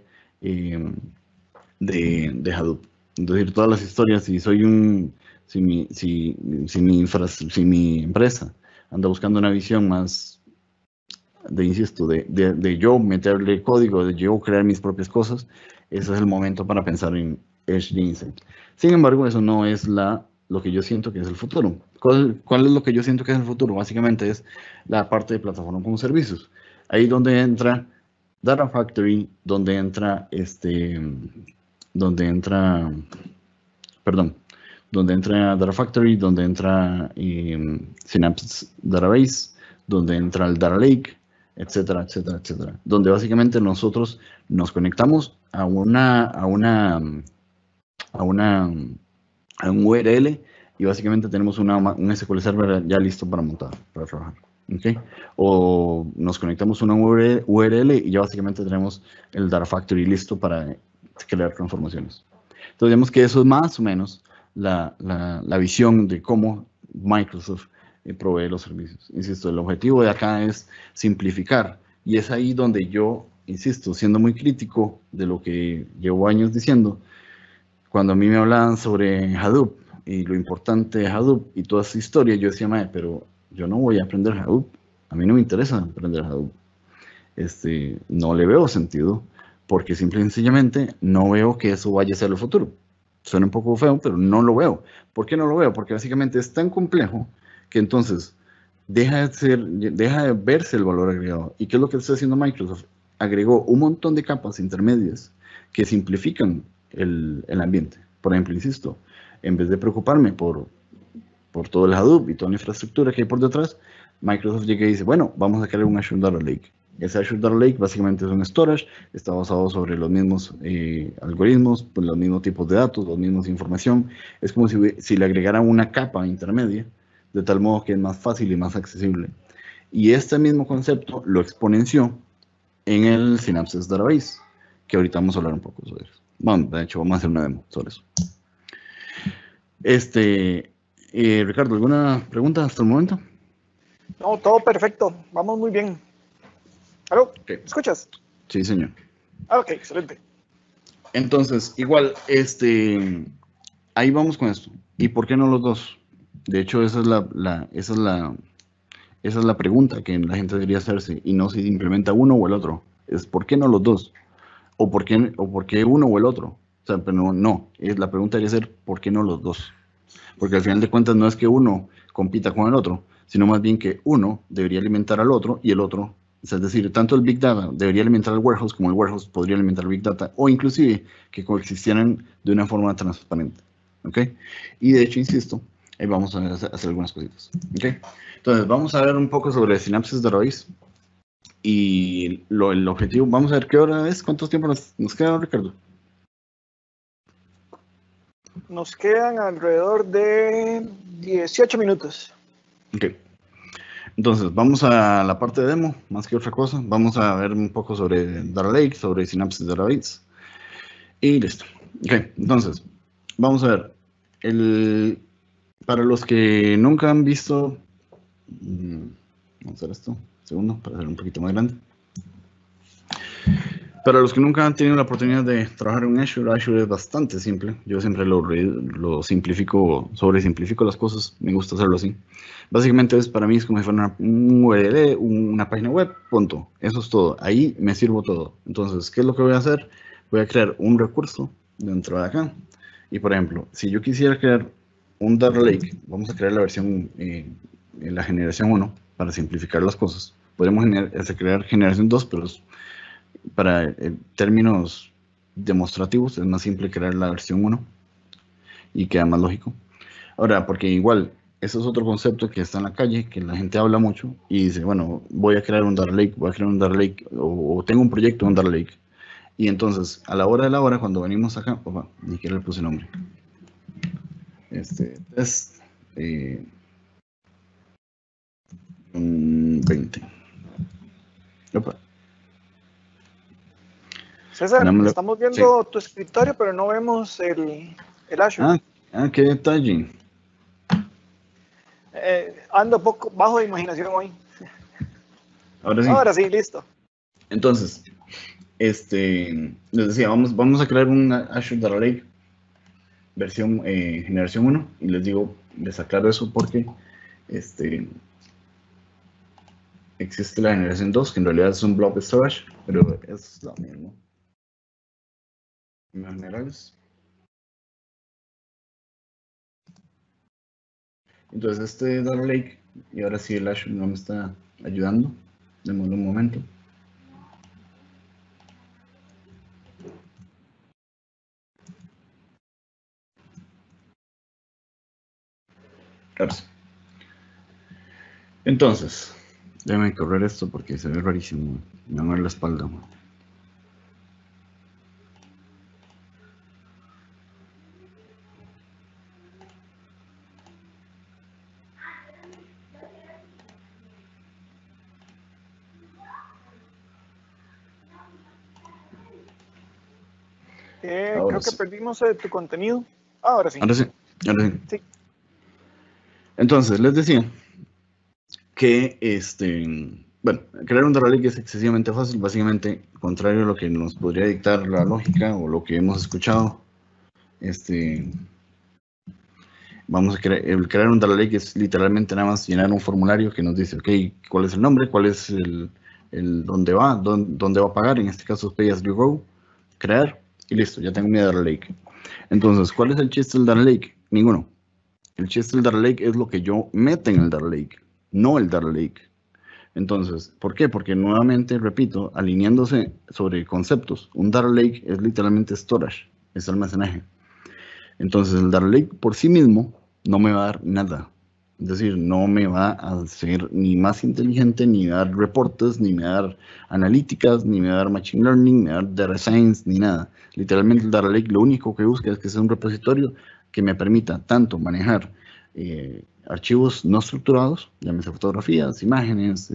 Hadoop. Es decir, todas las historias, si mi empresa anda buscando una visión más de yo meterle código, de yo crear mis propias cosas, ese es el momento para pensar en HD Insight. Sin embargo, eso no es lo que yo siento que es el futuro. ¿Cuál es lo que yo siento que es el futuro? Básicamente es la parte de plataforma como servicios. Ahí donde entra Data Factory, donde entra Data Factory, donde entra Synapse Database, donde entra el Data Lake, etcétera, etcétera, etcétera. Donde básicamente nosotros nos conectamos a un URL y básicamente tenemos un SQL Server ya listo para montar, para trabajar. ¿Okay? O nos conectamos a una URL y ya básicamente tenemos el Data Factory listo para crear transformaciones. Entonces, digamos que eso es más o menos la visión de cómo Microsoft provee los servicios. Insisto, el objetivo de acá es simplificar, y es ahí donde yo, insisto, siendo muy crítico de lo que llevo años diciendo, cuando a mí me hablaban sobre Hadoop y lo importante de Hadoop y toda esa historia, yo decía, mae, pero yo no voy a aprender Hadoop. A mí no me interesa aprender Hadoop. No le veo sentido, porque simple y sencillamente no veo que eso vaya a ser el futuro. Suena un poco feo, pero no lo veo. ¿Por qué no lo veo? Porque básicamente es tan complejo que entonces deja de verse el valor agregado. ¿Y qué es lo que está haciendo Microsoft? Agregó un montón de capas intermedias que simplifican el ambiente. Por ejemplo, insisto, en vez de preocuparme por todo el Hadoop y toda la infraestructura que hay por detrás, Microsoft llega y dice, bueno, vamos a crear un Azure Data Lake. Ese Azure Data Lake básicamente es un storage, está basado sobre los mismos algoritmos, pues, los mismos tipos de datos, los mismos información. Es como si le agregaran una capa intermedia, de tal modo que es más fácil y más accesible. Y este mismo concepto lo exponenció en el Synapses Database, que ahorita vamos a hablar un poco sobre eso. Bueno, de hecho, vamos a hacer una demo sobre eso. Ricardo, ¿alguna pregunta hasta el momento? No, todo perfecto. Vamos muy bien. ¿Aló? Okay. ¿Me escuchas? Sí, señor. Ok, excelente. Entonces, igual, ahí vamos con esto. ¿Y por qué no los dos? De hecho, esa es la pregunta que la gente debería hacerse, y no si implementa uno o el otro. Es ¿por qué no los dos? ¿O por qué uno o el otro? O sea, pero no, la pregunta debería ser ¿por qué no los dos? Porque al final de cuentas no es que uno compita con el otro, sino más bien que uno debería alimentar al otro y el otro, es decir, tanto el Big Data debería alimentar al warehouse como el warehouse podría alimentar al Big Data, o inclusive que coexistieran de una forma transparente. ¿Ok? Y de hecho, insisto, ahí vamos a hacer algunas cositas. ¿Ok? Entonces, vamos a ver un poco sobre Synapses Database. Y el objetivo, vamos a ver qué hora es, cuánto tiempo nos queda, Ricardo. Nos quedan alrededor de 18 minutos. Ok. Entonces, vamos a la parte de demo, más que otra cosa. Vamos a ver un poco sobre Data Lake, sobre Synapses Database. Y listo. Ok, entonces, vamos a ver. Para los que nunca han visto... Vamos a hacer esto. Un segundo, para hacer un poquito más grande. Para los que nunca han tenido la oportunidad de trabajar en Azure es bastante simple. Yo siempre lo simplifico, sobresimplifico las cosas. Me gusta hacerlo así. Básicamente para mí es como si fuera un URL, una página web, punto. Eso es todo. Ahí me sirvo todo. Entonces, ¿qué es lo que voy a hacer? Voy a crear un recurso dentro de acá. Y por ejemplo, si yo quisiera crear un Data Lake, vamos a crear la versión, la generación 1, para simplificar las cosas. Podemos crear generación 2, pero para términos demostrativos es más simple crear la versión 1 y queda más lógico. Ahora, porque igual, eso es otro concepto que está en la calle, que la gente habla mucho y dice, bueno, voy a crear un Data Lake, o tengo un proyecto de un Data Lake. Y entonces, a la hora de la hora, cuando venimos acá, ni siquiera le puse nombre. Test 20. Opa. César, estamos viendo tu escritorio, pero no vemos el Azure. Qué detalle. Ando poco bajo de imaginación hoy. Ahora sí, listo. Entonces, les decía, vamos a crear un Azure Data Lake versión generación 1, y les digo, les aclaro eso porque existe la generación 2, que en realidad es un blob storage, pero es lo mismo. En generales. Entonces Data Lake, y ahora sí el Azure no me está ayudando, démosle un momento. Claro. Entonces, déjenme correr esto porque se ve rarísimo, me duele la espalda. Creo que perdimos tu contenido. Ahora sí. Ahora sí. Entonces, les decía que bueno, crear un Data Lake es excesivamente fácil, básicamente, contrario a lo que nos podría dictar la lógica o lo que hemos escuchado vamos a crear un data lake es literalmente nada más llenar un formulario que nos dice, ok, cuál es el nombre, cuál es dónde va a pagar, en este caso es Pay As You Go, crear y listo, ya tengo mi data lake. Entonces, ¿cuál es el chiste del data lake? Ninguno. El chiste del data lake es lo que yo meta en el data lake, no el data lake. Entonces, ¿por qué? Porque nuevamente, repito, alineándose sobre conceptos, un data lake es literalmente storage, es almacenaje. Entonces, el data lake por sí mismo no me va a dar nada. Es decir, no me va a hacer ni más inteligente, ni dar reportes, ni me va a dar analíticas, ni me va a dar machine learning, ni me va a dar data science, ni nada. Literalmente el data lake lo único que busca es que sea un repositorio que me permita tanto manejar archivos no estructurados, llámese fotografías, imágenes,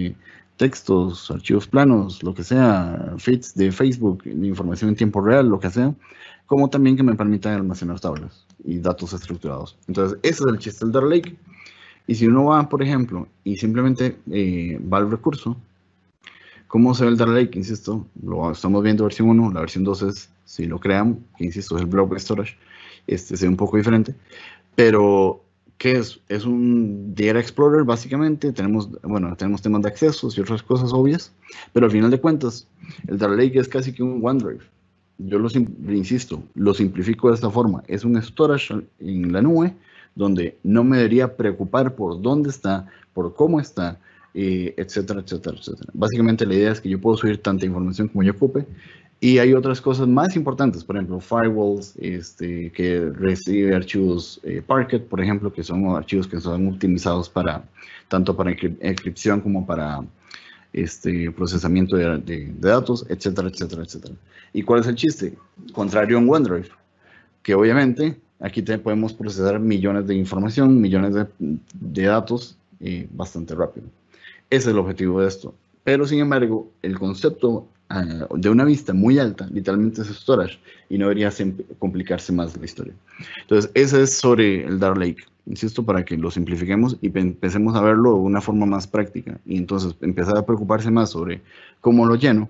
textos, archivos planos, lo que sea, feeds de Facebook, información en tiempo real, lo que sea, como también que me permita almacenar tablas y datos estructurados. Entonces, ese es el chiste del data lake. Y si uno va, por ejemplo, y simplemente va al recurso, ¿cómo se ve el data lake? Insisto, lo estamos viendo versión 1, la versión 2 es, si lo crean, que insisto, es el blob storage, se ve un poco diferente, pero ¿qué es? Es un Data Explorer, básicamente. Tenemos temas de accesos y otras cosas obvias, pero al final de cuentas, el data lake es casi que un OneDrive. Yo insisto, lo simplifico de esta forma. Es un storage en la nube donde no me debería preocupar por dónde está, por cómo está, etcétera, etcétera, etcétera. Básicamente la idea es que yo puedo subir tanta información como yo ocupe. Y hay otras cosas más importantes, por ejemplo, firewalls, que recibe archivos Parquet, por ejemplo, que son archivos que son optimizados tanto para encripción como para procesamiento de datos, etcétera, etcétera, etcétera. ¿Y cuál es el chiste? Contrario a un OneDrive, que obviamente aquí podemos procesar millones de información, millones de datos bastante rápido. Ese es el objetivo de esto. Pero sin embargo, el concepto de una vista muy alta, literalmente es storage, y no debería complicarse más la historia. Entonces, ese es sobre el data lake. Insisto, para que lo simplifiquemos y empecemos a verlo de una forma más práctica. Y entonces empezar a preocuparse más sobre cómo lo lleno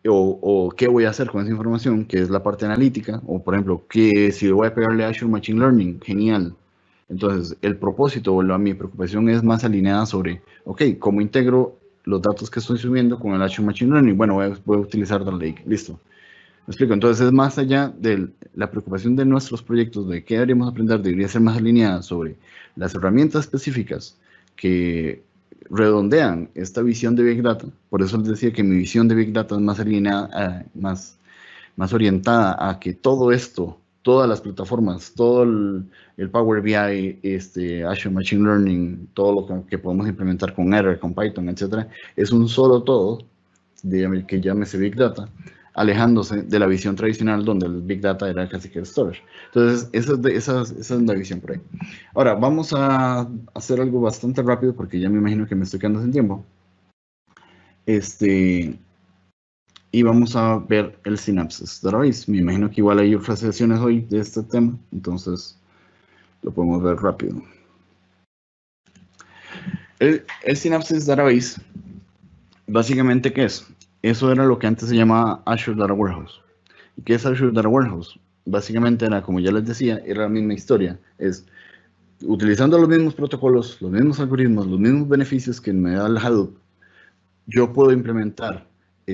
o qué voy a hacer con esa información, que es la parte analítica, o por ejemplo, que si voy a pegarle a Azure Machine Learning, genial. Entonces, el propósito o mi preocupación es más alineada sobre, ok, ¿cómo integro los datos que estoy subiendo con el Azure Machine Learning? Bueno, voy a utilizar Data Lake, listo. ¿Me explico? Entonces, es más allá de la preocupación de nuestros proyectos, de qué deberíamos aprender, debería ser más alineada sobre las herramientas específicas que redondean esta visión de Big Data. Por eso les decía que mi visión de Big Data es más alineada, más orientada a que todo esto, todas las plataformas, todo el Power BI, Azure Machine Learning, todo lo que podemos implementar con R, con Python, etcétera, es un solo todo, que llámese Big Data, alejándose de la visión tradicional donde el Big Data era casi que el storage. Entonces, esa es la visión por ahí. Ahora, vamos a hacer algo bastante rápido porque ya me imagino que me estoy quedando sin tiempo. Y vamos a ver el Synapses Database. Me imagino que igual hay otras sesiones hoy de este tema, entonces lo podemos ver rápido. El Synapses Database, básicamente, ¿qué es? Eso era lo que antes se llamaba Azure Data Warehouse. ¿Y qué es Azure Data Warehouse? Básicamente era, como ya les decía, era la misma historia. Es utilizando los mismos protocolos, los mismos algoritmos, los mismos beneficios que me da el Hadoop, yo puedo implementar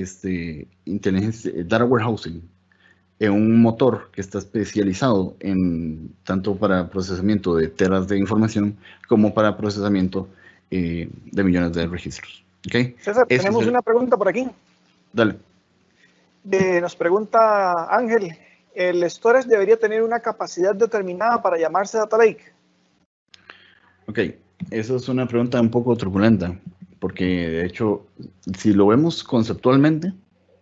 data warehousing en un motor que está especializado en tanto para procesamiento de teras de información como para procesamiento de millones de registros. ¿Okay? César, tenemos una pregunta por aquí. Dale. Nos pregunta Ángel, ¿el storage debería tener una capacidad determinada para llamarse Data Lake? Ok, esa es una pregunta un poco turbulenta, porque de hecho, si lo vemos conceptualmente,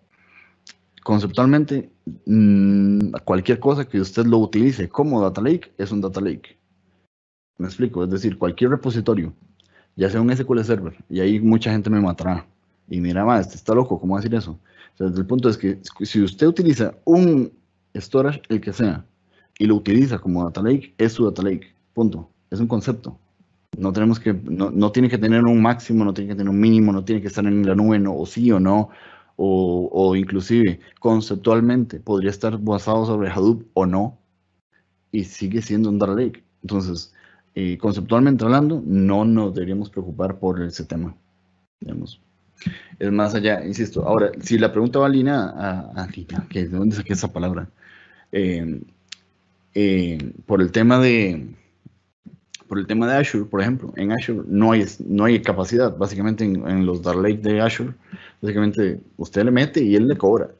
cualquier cosa que usted lo utilice como Data Lake es un Data Lake. Me explico, es decir, cualquier repositorio, ya sea un SQL Server, y ahí mucha gente me matará, y mira, está loco, ¿cómo decir eso? O sea, el punto es que si usted utiliza un storage, el que sea, y lo utiliza como Data Lake, es su Data Lake, punto, es un concepto. No tenemos que, no tiene que tener un máximo, no tiene que tener un mínimo, no tiene que estar en la nube, no, o sí o no, o inclusive conceptualmente podría estar basado sobre Hadoop o no. y sigue siendo un data lake. Entonces, conceptualmente hablando, no nos deberíamos preocupar por ese tema, digamos. Es más allá, insisto. Ahora, si la pregunta va Lina, ¿de dónde saqué esa palabra? Por el tema de Azure, por ejemplo, en Azure no hay capacidad. Básicamente en los Data Lake de Azure, básicamente usted le mete y él le cobra.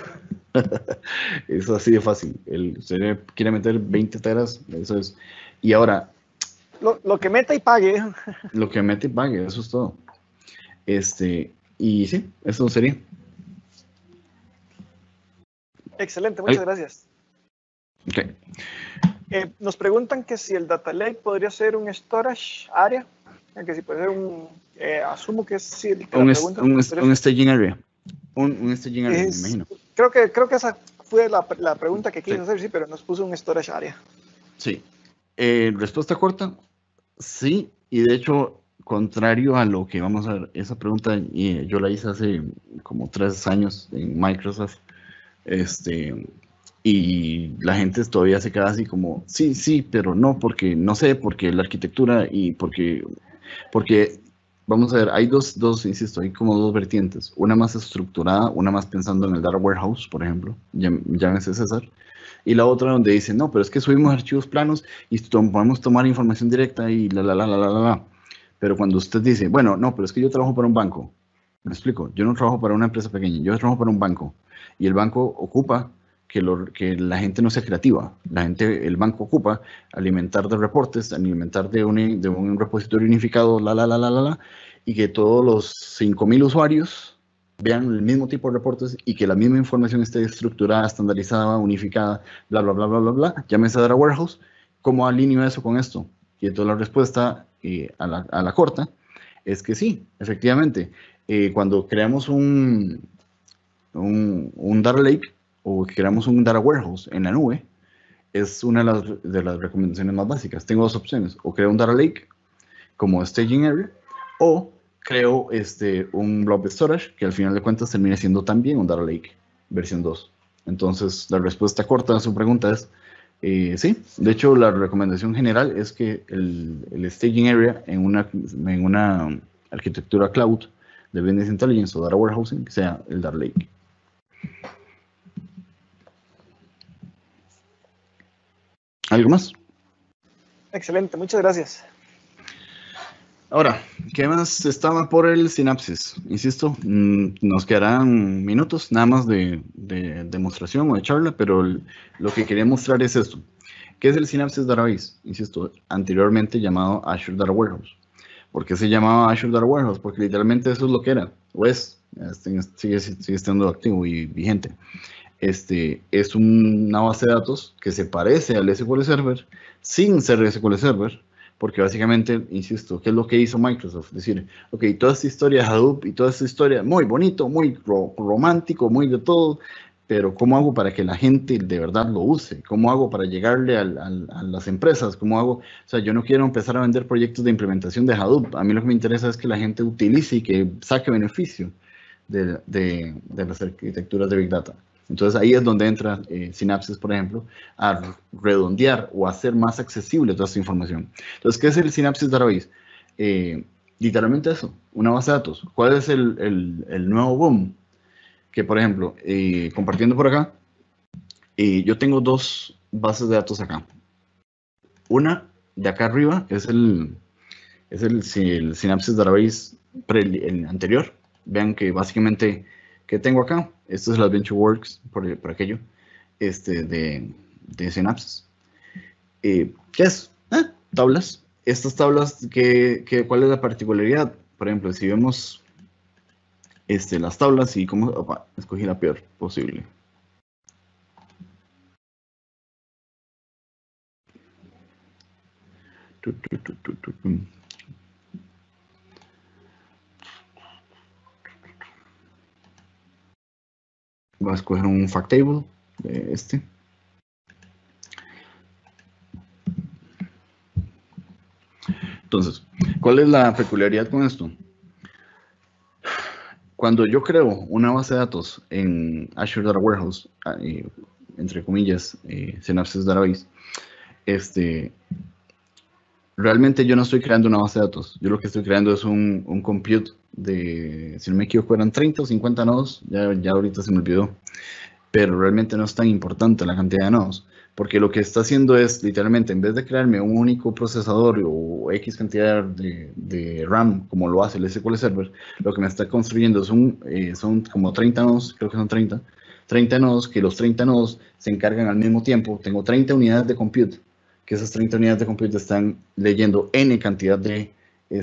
Es así de fácil. Usted quiere meter 20 teras, eso es. Y ahora... Lo que meta y pague. Lo que mete y pague, eso es todo. Y sí, eso sería. Excelente, muchas gracias. Okay. Nos preguntan que si el Data Lake podría ser un storage area, que si puede ser asumo que es sí, un staging area. Un staging area, me imagino. Creo que esa fue la pregunta que quiso hacer, sí, pero nos puso un storage area. Sí. Respuesta corta, sí, y de hecho, contrario a lo que vamos a ver, esa pregunta yo la hice hace como 3 años en Microsoft, y la gente todavía se queda así como, sí, pero no, porque no sé, porque la arquitectura y porque vamos a ver, hay dos, insisto, hay como 2 vertientes, una más estructurada, una más pensando en el data warehouse, por ejemplo, llámese César, y la otra donde dice, no, pero es que subimos archivos planos y podemos tomar información directa y la. Pero cuando usted dice, bueno, no, pero es que yo trabajo para un banco, me explico, yo no trabajo para una empresa pequeña, yo trabajo para un banco, y el banco ocupa que la gente no sea creativa. El banco ocupa alimentar de reportes, alimentar de un repositorio unificado, y que todos los 5,000 usuarios vean el mismo tipo de reportes y que la misma información esté estructurada, estandarizada, unificada, bla. Llámese Data Warehouse. ¿Cómo alineo eso con esto? Y entonces la respuesta a la corta es que sí, efectivamente. Cuando creamos un Data Lake, o creamos un Data Warehouse en la nube, es una de las recomendaciones más básicas. Tengo 2 opciones, o creo un Data Lake como staging area, o creo un blob storage, que al final de cuentas termina siendo también un Data Lake, versión 2. Entonces, la respuesta corta a su pregunta es sí. De hecho, la recomendación general es que el staging area en una arquitectura cloud de Business Intelligence o Data Warehousing sea el Data Lake. ¿Algo más? Excelente, muchas gracias. Ahora, ¿qué más estaba por el Synapses? Insisto, nos quedarán minutos nada más de demostración o de charla, pero lo que quería mostrar es esto. ¿Qué es el Synapses Database? Insisto, anteriormente llamado Azure Data Warehouse. ¿Por qué se llamaba Azure Data Warehouse? Porque literalmente eso es lo que era, o es, sigue estando activo y vigente. Es una base de datos que se parece al SQL Server sin ser SQL Server, porque básicamente, insisto, ¿qué es lo que hizo Microsoft? Es decir, ok, toda esta historia de Hadoop y toda esta historia, muy bonito, muy romántico, muy de todo, pero ¿cómo hago para que la gente de verdad lo use? ¿Cómo hago para llegarle a las empresas? ¿Cómo hago? O sea, yo no quiero empezar a vender proyectos de implementación de Hadoop. A mí lo que me interesa es que la gente utilice y que saque beneficio de las arquitecturas de Big Data. Entonces ahí es donde entra Synapses, por ejemplo, a redondear o hacer más accesible toda esta información. Entonces, ¿qué es el Synapses Database? Literalmente eso, una base de datos. ¿Cuál es el nuevo boom? Que, por ejemplo, compartiendo por acá, yo tengo 2 bases de datos acá. Una de acá arriba es el Synapses Database el anterior. Vean que básicamente, ¿qué tengo acá? Esto es el AdventureWorks, por aquello, de Synapses. ¿Qué es? Tablas. Estas tablas, ¿cuál es la particularidad? Por ejemplo, si vemos las tablas y cómo... Opa, escogí la peor posible. Voy a escoger un fact table de este. Entonces, ¿cuál es la peculiaridad con esto? Cuando yo creo una base de datos en Azure Data Warehouse, entre comillas, Synapses Database, Realmente yo no estoy creando una base de datos. Yo lo que estoy creando es un compute de, si no me equivoco, eran 30 o 50 nodos. Ya ahorita se me olvidó. Pero realmente no es tan importante la cantidad de nodos. Porque lo que está haciendo es, literalmente, en vez de crearme un único procesador o X cantidad de RAM, como lo hace el SQL Server, lo que me está construyendo son como 30 nodos, creo que son 30 nodos, que los 30 nodos se encargan al mismo tiempo. Tengo 30 unidades de compute, que esas 30 unidades de compute están leyendo N cantidad de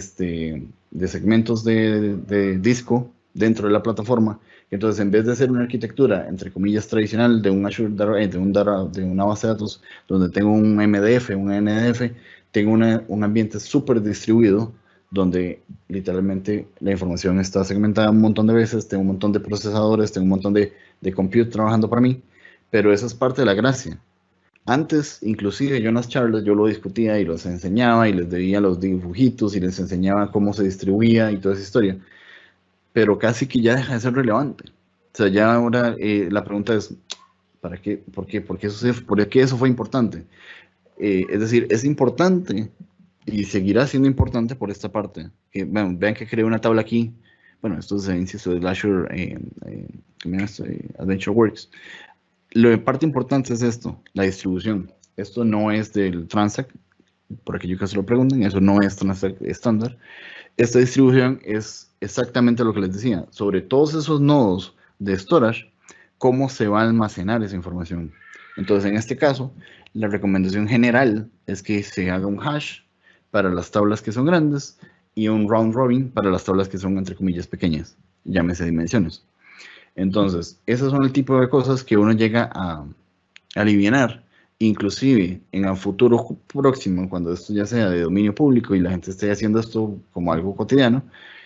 segmentos de disco dentro de la plataforma. Entonces, en vez de ser una arquitectura, entre comillas, tradicional de un Azure de una base de datos, donde tengo un MDF, un NDF, tengo un ambiente súper distribuido, donde literalmente la información está segmentada un montón de veces, tengo un montón de procesadores, tengo un montón de compute trabajando para mí, pero eso es parte de la gracia. Antes, inclusive, yo en las charlas, yo lo discutía y los enseñaba y les veía los dibujitos y les enseñaba cómo se distribuía y toda esa historia, pero casi que ya deja de ser relevante. O sea, ya ahora la pregunta es, ¿para qué? ¿Por qué? ¿Por qué eso fue importante? Es decir, es importante y seguirá siendo importante por esta parte. Vean que creé una tabla aquí. Bueno, esto es, insisto, del Azure Adventure Works. La parte importante es esto, la distribución. Esto no es del Transact, por aquello que se lo pregunten, eso no es Transact estándar. Esta distribución es exactamente lo que les decía, sobre todos esos nodos de storage, cómo se va a almacenar esa información. Entonces, en este caso, la recomendación general es que se haga un hash para las tablas que son grandes y un round robin para las tablas que son, entre comillas, pequeñas, llámese dimensiones. Entonces, esos son el tipo de cosas que uno llega a aliviar, inclusive en el futuro próximo, cuando esto ya sea de dominio público y la gente esté haciendo esto como algo cotidiano,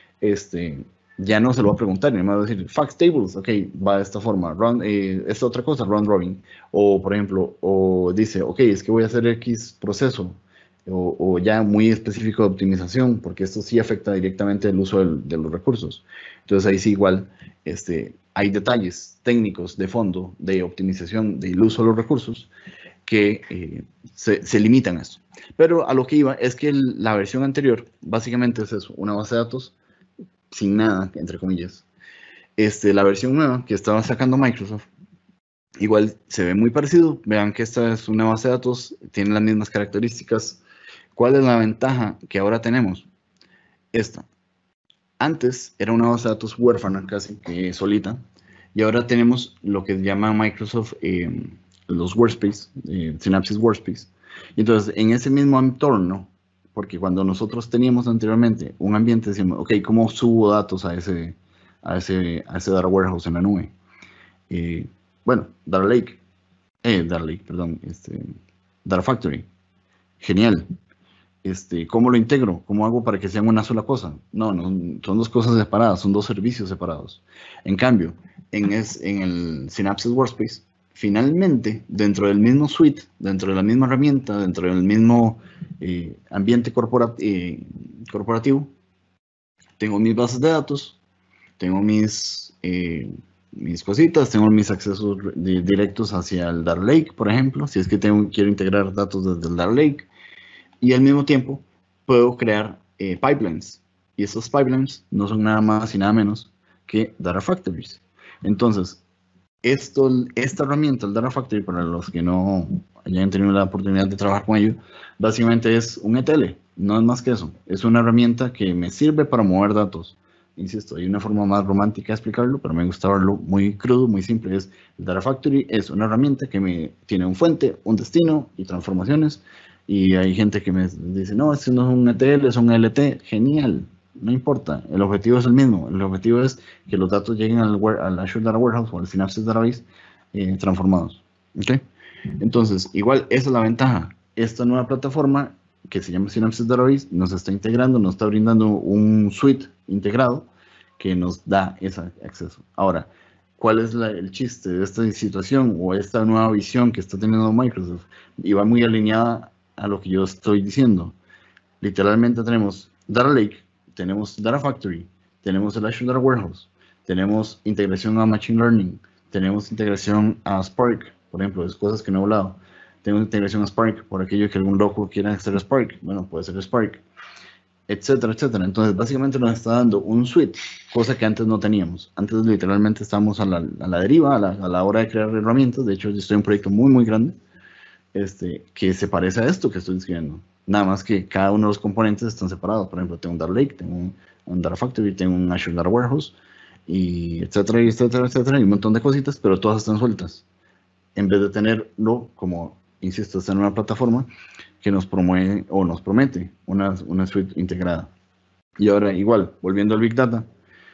ya no se lo va a preguntar, ni más va a decir, fact tables, ok, va de esta forma, esta otra cosa, round robin, o por ejemplo, o dice, ok, es que voy a hacer X proceso, o ya muy específico de optimización, porque esto sí afecta directamente el uso de los recursos. Entonces ahí sí igual, hay detalles técnicos de fondo de optimización del uso de los recursos que se limitan a eso. Pero a lo que iba es que la versión anterior básicamente es eso, una base de datos sin nada, entre comillas. La versión nueva que estaba sacando Microsoft, igual se ve muy parecido. Vean que esta es una base de datos, tiene las mismas características. ¿Cuál es la ventaja que ahora tenemos? Esta. Antes era una base de datos huérfana, casi que solita, y ahora tenemos lo que llama Microsoft los Workspace, Synapse Workspace. Y entonces, en ese mismo entorno, porque cuando nosotros teníamos anteriormente un ambiente, decíamos, ok, ¿cómo subo datos a ese Data Warehouse en la nube? Bueno, Data Lake, perdón, Data Factory, genial. ¿Cómo lo integro? ¿Cómo hago para que sean una sola cosa? No, son dos cosas separadas, son dos servicios separados. En cambio, en el Synapse Workspace, finalmente, dentro del mismo suite, dentro de la misma herramienta, dentro del mismo ambiente corporativo, tengo mis bases de datos, tengo mis cositas, tengo mis accesos directos hacia el Data Lake, por ejemplo, si es que quiero integrar datos desde el Data Lake, y al mismo tiempo puedo crear pipelines, y esos pipelines no son nada más y nada menos que Data Factories. Entonces, esta herramienta, el Data Factory, para los que no hayan tenido la oportunidad de trabajar con ello, básicamente es un ETL, no es más que eso. Es una herramienta que me sirve para mover datos. Insisto, hay una forma más romántica de explicarlo, pero me gusta verlo muy crudo, muy simple. El Data Factory es una herramienta que tiene un fuente, un destino y transformaciones. Y hay gente que me dice, no, este no es un ETL, es un LT. Genial, no importa, el objetivo es el mismo. El objetivo es que los datos lleguen al Azure Data Warehouse o al Synapse Database transformados. ¿Okay? Entonces, igual, esa es la ventaja. Esta nueva plataforma que se llama Synapse Database nos está integrando, nos está brindando un suite integrado que nos da ese acceso. Ahora, ¿cuál es el chiste de esta situación o esta nueva visión que está teniendo Microsoft? Y va muy alineada a lo que yo estoy diciendo. Literalmente tenemos Data Lake, tenemos Data Factory, tenemos el Azure Data Warehouse, tenemos integración a Machine Learning, tenemos integración a Spark, por ejemplo, es cosas que no he hablado. tengo integración a Spark, por aquello que algún loco quiera hacer Spark, bueno, puede ser Spark, etcétera, etcétera. Entonces, básicamente nos está dando un suite, cosa que antes no teníamos. Antes literalmente estábamos a la deriva, a la hora de crear herramientas. De hecho, yo estoy en un proyecto muy, muy grande, que se parece a esto que estoy describiendo. Nada más que cada uno de los componentes están separados. Por ejemplo, tengo un Data Lake, tengo un Data Factory, tengo un Azure Data Warehouse, y etcétera, etcétera, etcétera, y un montón de cositas, pero todas están sueltas. En vez de tenerlo como, insisto, está en una plataforma que nos promueve o nos promete una suite integrada. Y ahora, igual, volviendo al Big Data,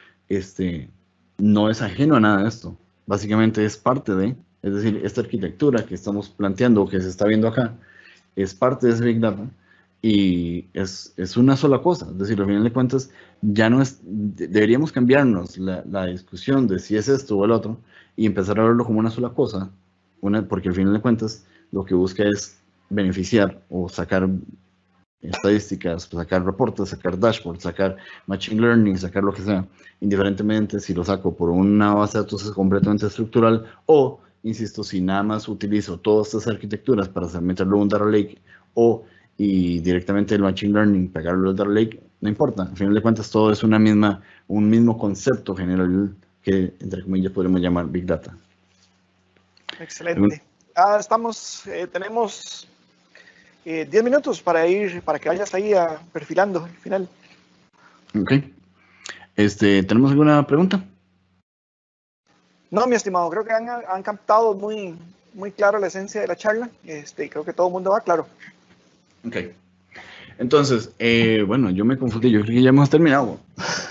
no es ajeno a nada de esto. Básicamente es parte de, es decir, esta arquitectura que estamos planteando, que se está viendo acá, es parte de ese Big Data y es una sola cosa. Es decir, al final de cuentas, ya no es, deberíamos cambiarnos la discusión de si es esto o el otro y empezar a verlo como una sola cosa, porque al final de cuentas lo que busca es beneficiar o sacar estadísticas, sacar reportes, sacar dashboards, sacar machine learning, sacar lo que sea, indiferentemente si lo saco por una base de datos completamente estructural o, insisto, si nada más utilizo todas estas arquitecturas para meterlo en un data lake y directamente el machine learning pegarlo al data lake, no importa, al final de cuentas todo es un mismo concepto general que, entre comillas, podemos llamar Big Data. Excelente. Tenemos 10 minutos para que vayas ahí perfilando el final. Ok. ¿Tenemos alguna pregunta? No, mi estimado, creo que han captado muy, muy claro la esencia de la charla. Creo que todo el mundo va claro. Ok. Entonces, bueno, yo me confundí, yo creo que ya hemos terminado.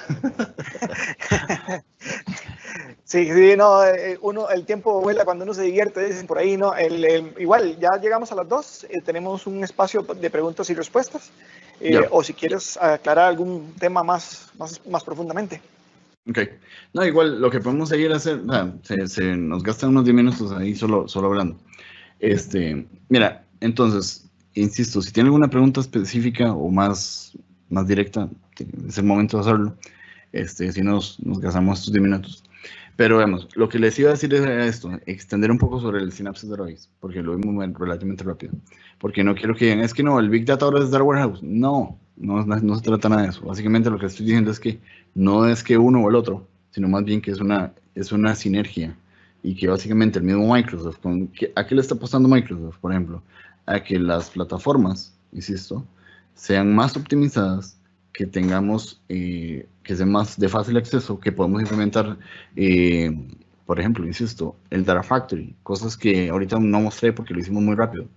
Sí, no, el tiempo vuela cuando uno se divierte, dicen por ahí, ¿no? Igual, ya llegamos a las 2, tenemos un espacio de preguntas y respuestas, o si quieres aclarar algún tema más profundamente. Ok. No, igual, lo que podemos seguir hacer, se nos gastan unos 10 minutos ahí solo hablando. Mira, entonces, insisto, si tiene alguna pregunta específica o más directa, es el momento de hacerlo. Si nos gastamos estos 10 minutos. Pero vemos, lo que les iba a decir es esto, extender un poco sobre el Synapses Database, porque lo vimos relativamente rápido. Porque no quiero que digan, es que no, el Big Data ahora es Data Warehouse. No se trata nada de eso. Básicamente lo que estoy diciendo es que no es que uno o el otro, sino más bien que es una sinergia. Y que básicamente el mismo Microsoft, ¿a qué le está apostando Microsoft, por ejemplo? A que las plataformas, insisto, sean más optimizadas, que tengamos, que sean más de fácil acceso, que podemos implementar, por ejemplo, insisto, el Data Factory, cosas que ahorita no mostré porque lo hicimos muy rápido.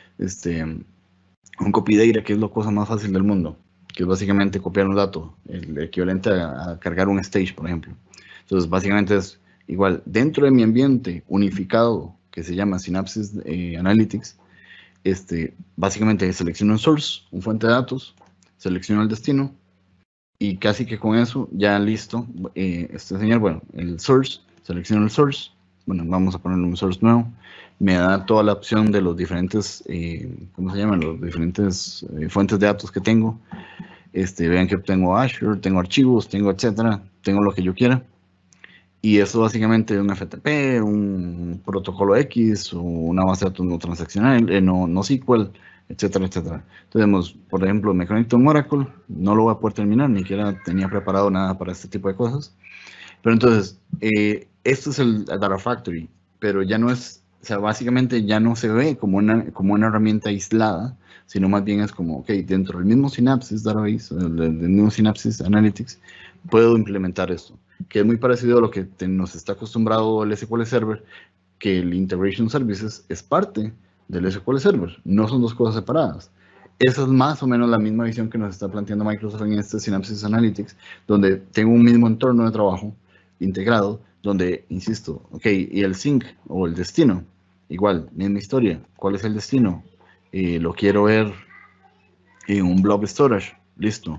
Un copy data, que es la cosa más fácil del mundo, que es básicamente copiar un dato, el equivalente a cargar un stage, por ejemplo. Entonces, básicamente es igual, dentro de mi ambiente unificado, que se llama Synapses Analytics, básicamente selecciono un source, un fuente de datos, selecciono el destino y casi que con eso ya listo. Señor, bueno, el source, selecciono el source, bueno, vamos a ponerle un source nuevo, me da toda la opción de los diferentes, ¿cómo se llaman? Los diferentes fuentes de datos que tengo. Vean que tengo Azure, tengo archivos, tengo etcétera, tengo lo que yo quiera. Y eso básicamente es un FTP, un protocolo X, o una base de datos no transaccional, no SQL, etcétera, etcétera. Entonces, por ejemplo, me conecto a un Oracle, no lo voy a poder terminar, ni siquiera tenía preparado nada para este tipo de cosas. Pero entonces, esto es el Data Factory, pero ya no es, o sea, básicamente ya no se ve como una herramienta aislada, sino más bien es como, ok, dentro del mismo Synapses Database, del mismo Synapses Analytics, puedo implementar esto, que es muy parecido a lo que nos está acostumbrado el SQL Server, que el Integration Services es parte del SQL Server, no son dos cosas separadas. Esa es más o menos la misma visión que nos está planteando Microsoft en este Synapses Analytics, donde tengo un mismo entorno de trabajo integrado, donde, insisto, ok, y el sync o el destino, igual, misma historia, ¿cuál es el destino? Lo quiero ver en un blob storage, listo.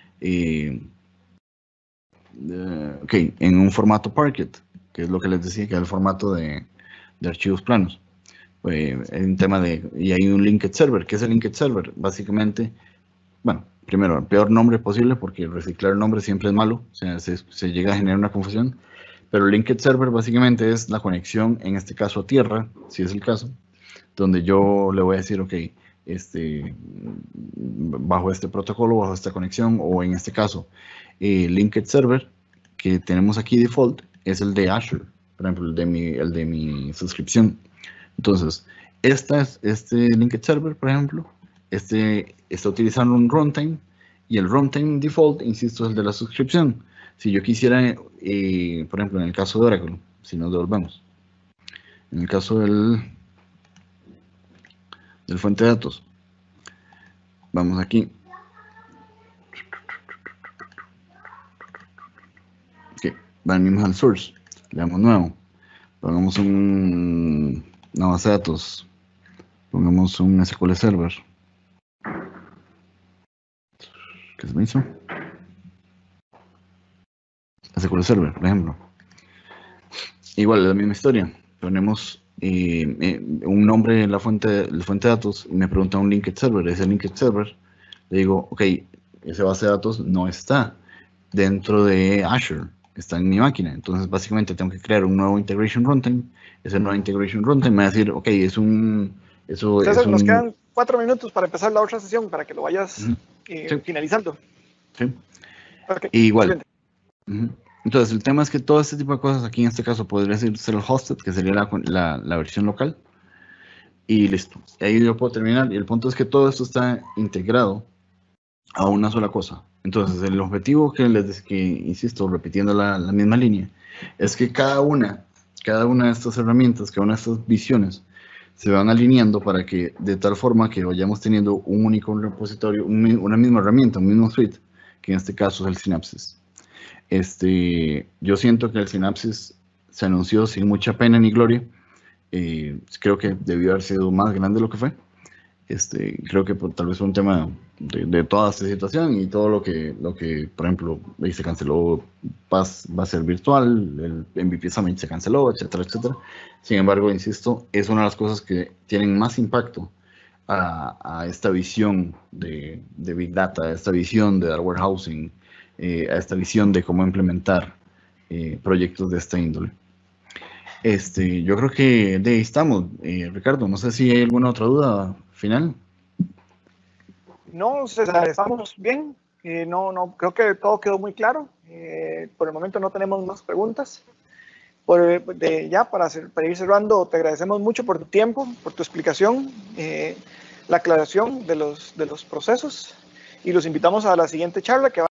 Ok, en un formato Parquet, que es lo que les decía, que es el formato de archivos planos. En tema y hay un linked server. ¿Qué es el linked server? Básicamente, bueno, primero, el peor nombre posible, porque reciclar el nombre siempre es malo, o sea, se llega a generar una confusión, pero el linked server básicamente es la conexión, en este caso a tierra, si es el caso, donde yo le voy a decir, ok, bajo este protocolo, bajo esta conexión, o en este caso, Linked Server, que tenemos aquí default, es el de Azure, por ejemplo, el de mi suscripción. Entonces, este Linked Server, por ejemplo, está utilizando un runtime, y el runtime default, insisto, es el de la suscripción. Si yo quisiera, por ejemplo, en el caso de Oracle, si nos devolvemos, en el caso del fuente de datos, vamos aquí. Ok, venimos al source, le damos nuevo, pongamos una base de datos, pongamos un SQL Server. ¿Qué se me hizo? SQL Server, por ejemplo. Igual, es la misma historia. Ponemos un nombre en la fuente de datos y me pregunta un Linked Server. Ese Linked Server, le digo, ok, esa base de datos no está dentro de Azure, está en mi máquina. Entonces, básicamente, tengo que crear un nuevo Integration Runtime. Ese nuevo Integration Runtime me va a decir, ok, César, nos quedan 4 minutos para empezar la otra sesión, para que lo vayas finalizando. Sí. Okay. Igual. Entonces, el tema es que todo este tipo de cosas, aquí en este caso podría ser self-hosted, que sería la versión local. Y listo. Ahí yo puedo terminar. Y el punto es que todo esto está integrado a una sola cosa. Entonces, el objetivo que insisto, repitiendo la misma línea, es que cada una de estas herramientas, cada una de estas visiones, se van alineando para que, de tal forma que vayamos teniendo un único repositorio, una misma herramienta, un mismo suite, que en este caso es el Synapses. Yo siento que el Synapses se anunció sin mucha pena ni gloria. Creo que debió haber sido más grande de lo que fue. Creo que tal vez fue un tema de toda esta situación y todo lo que por ejemplo, ahí se canceló, va a ser virtual, el MVP Summit se canceló, etcétera, etcétera. Sin embargo, insisto, es una de las cosas que tienen más impacto a esta visión de Big Data, a esta visión de Data Warehousing, a esta visión de cómo implementar proyectos de esta índole. Yo creo que de ahí estamos. Ricardo, no sé si hay alguna otra duda final. No, César, estamos bien. No, creo que todo quedó muy claro. Por el momento no tenemos más preguntas. Para ir cerrando, te agradecemos mucho por tu tiempo, por tu explicación, la aclaración de los procesos, y los invitamos a la siguiente charla que va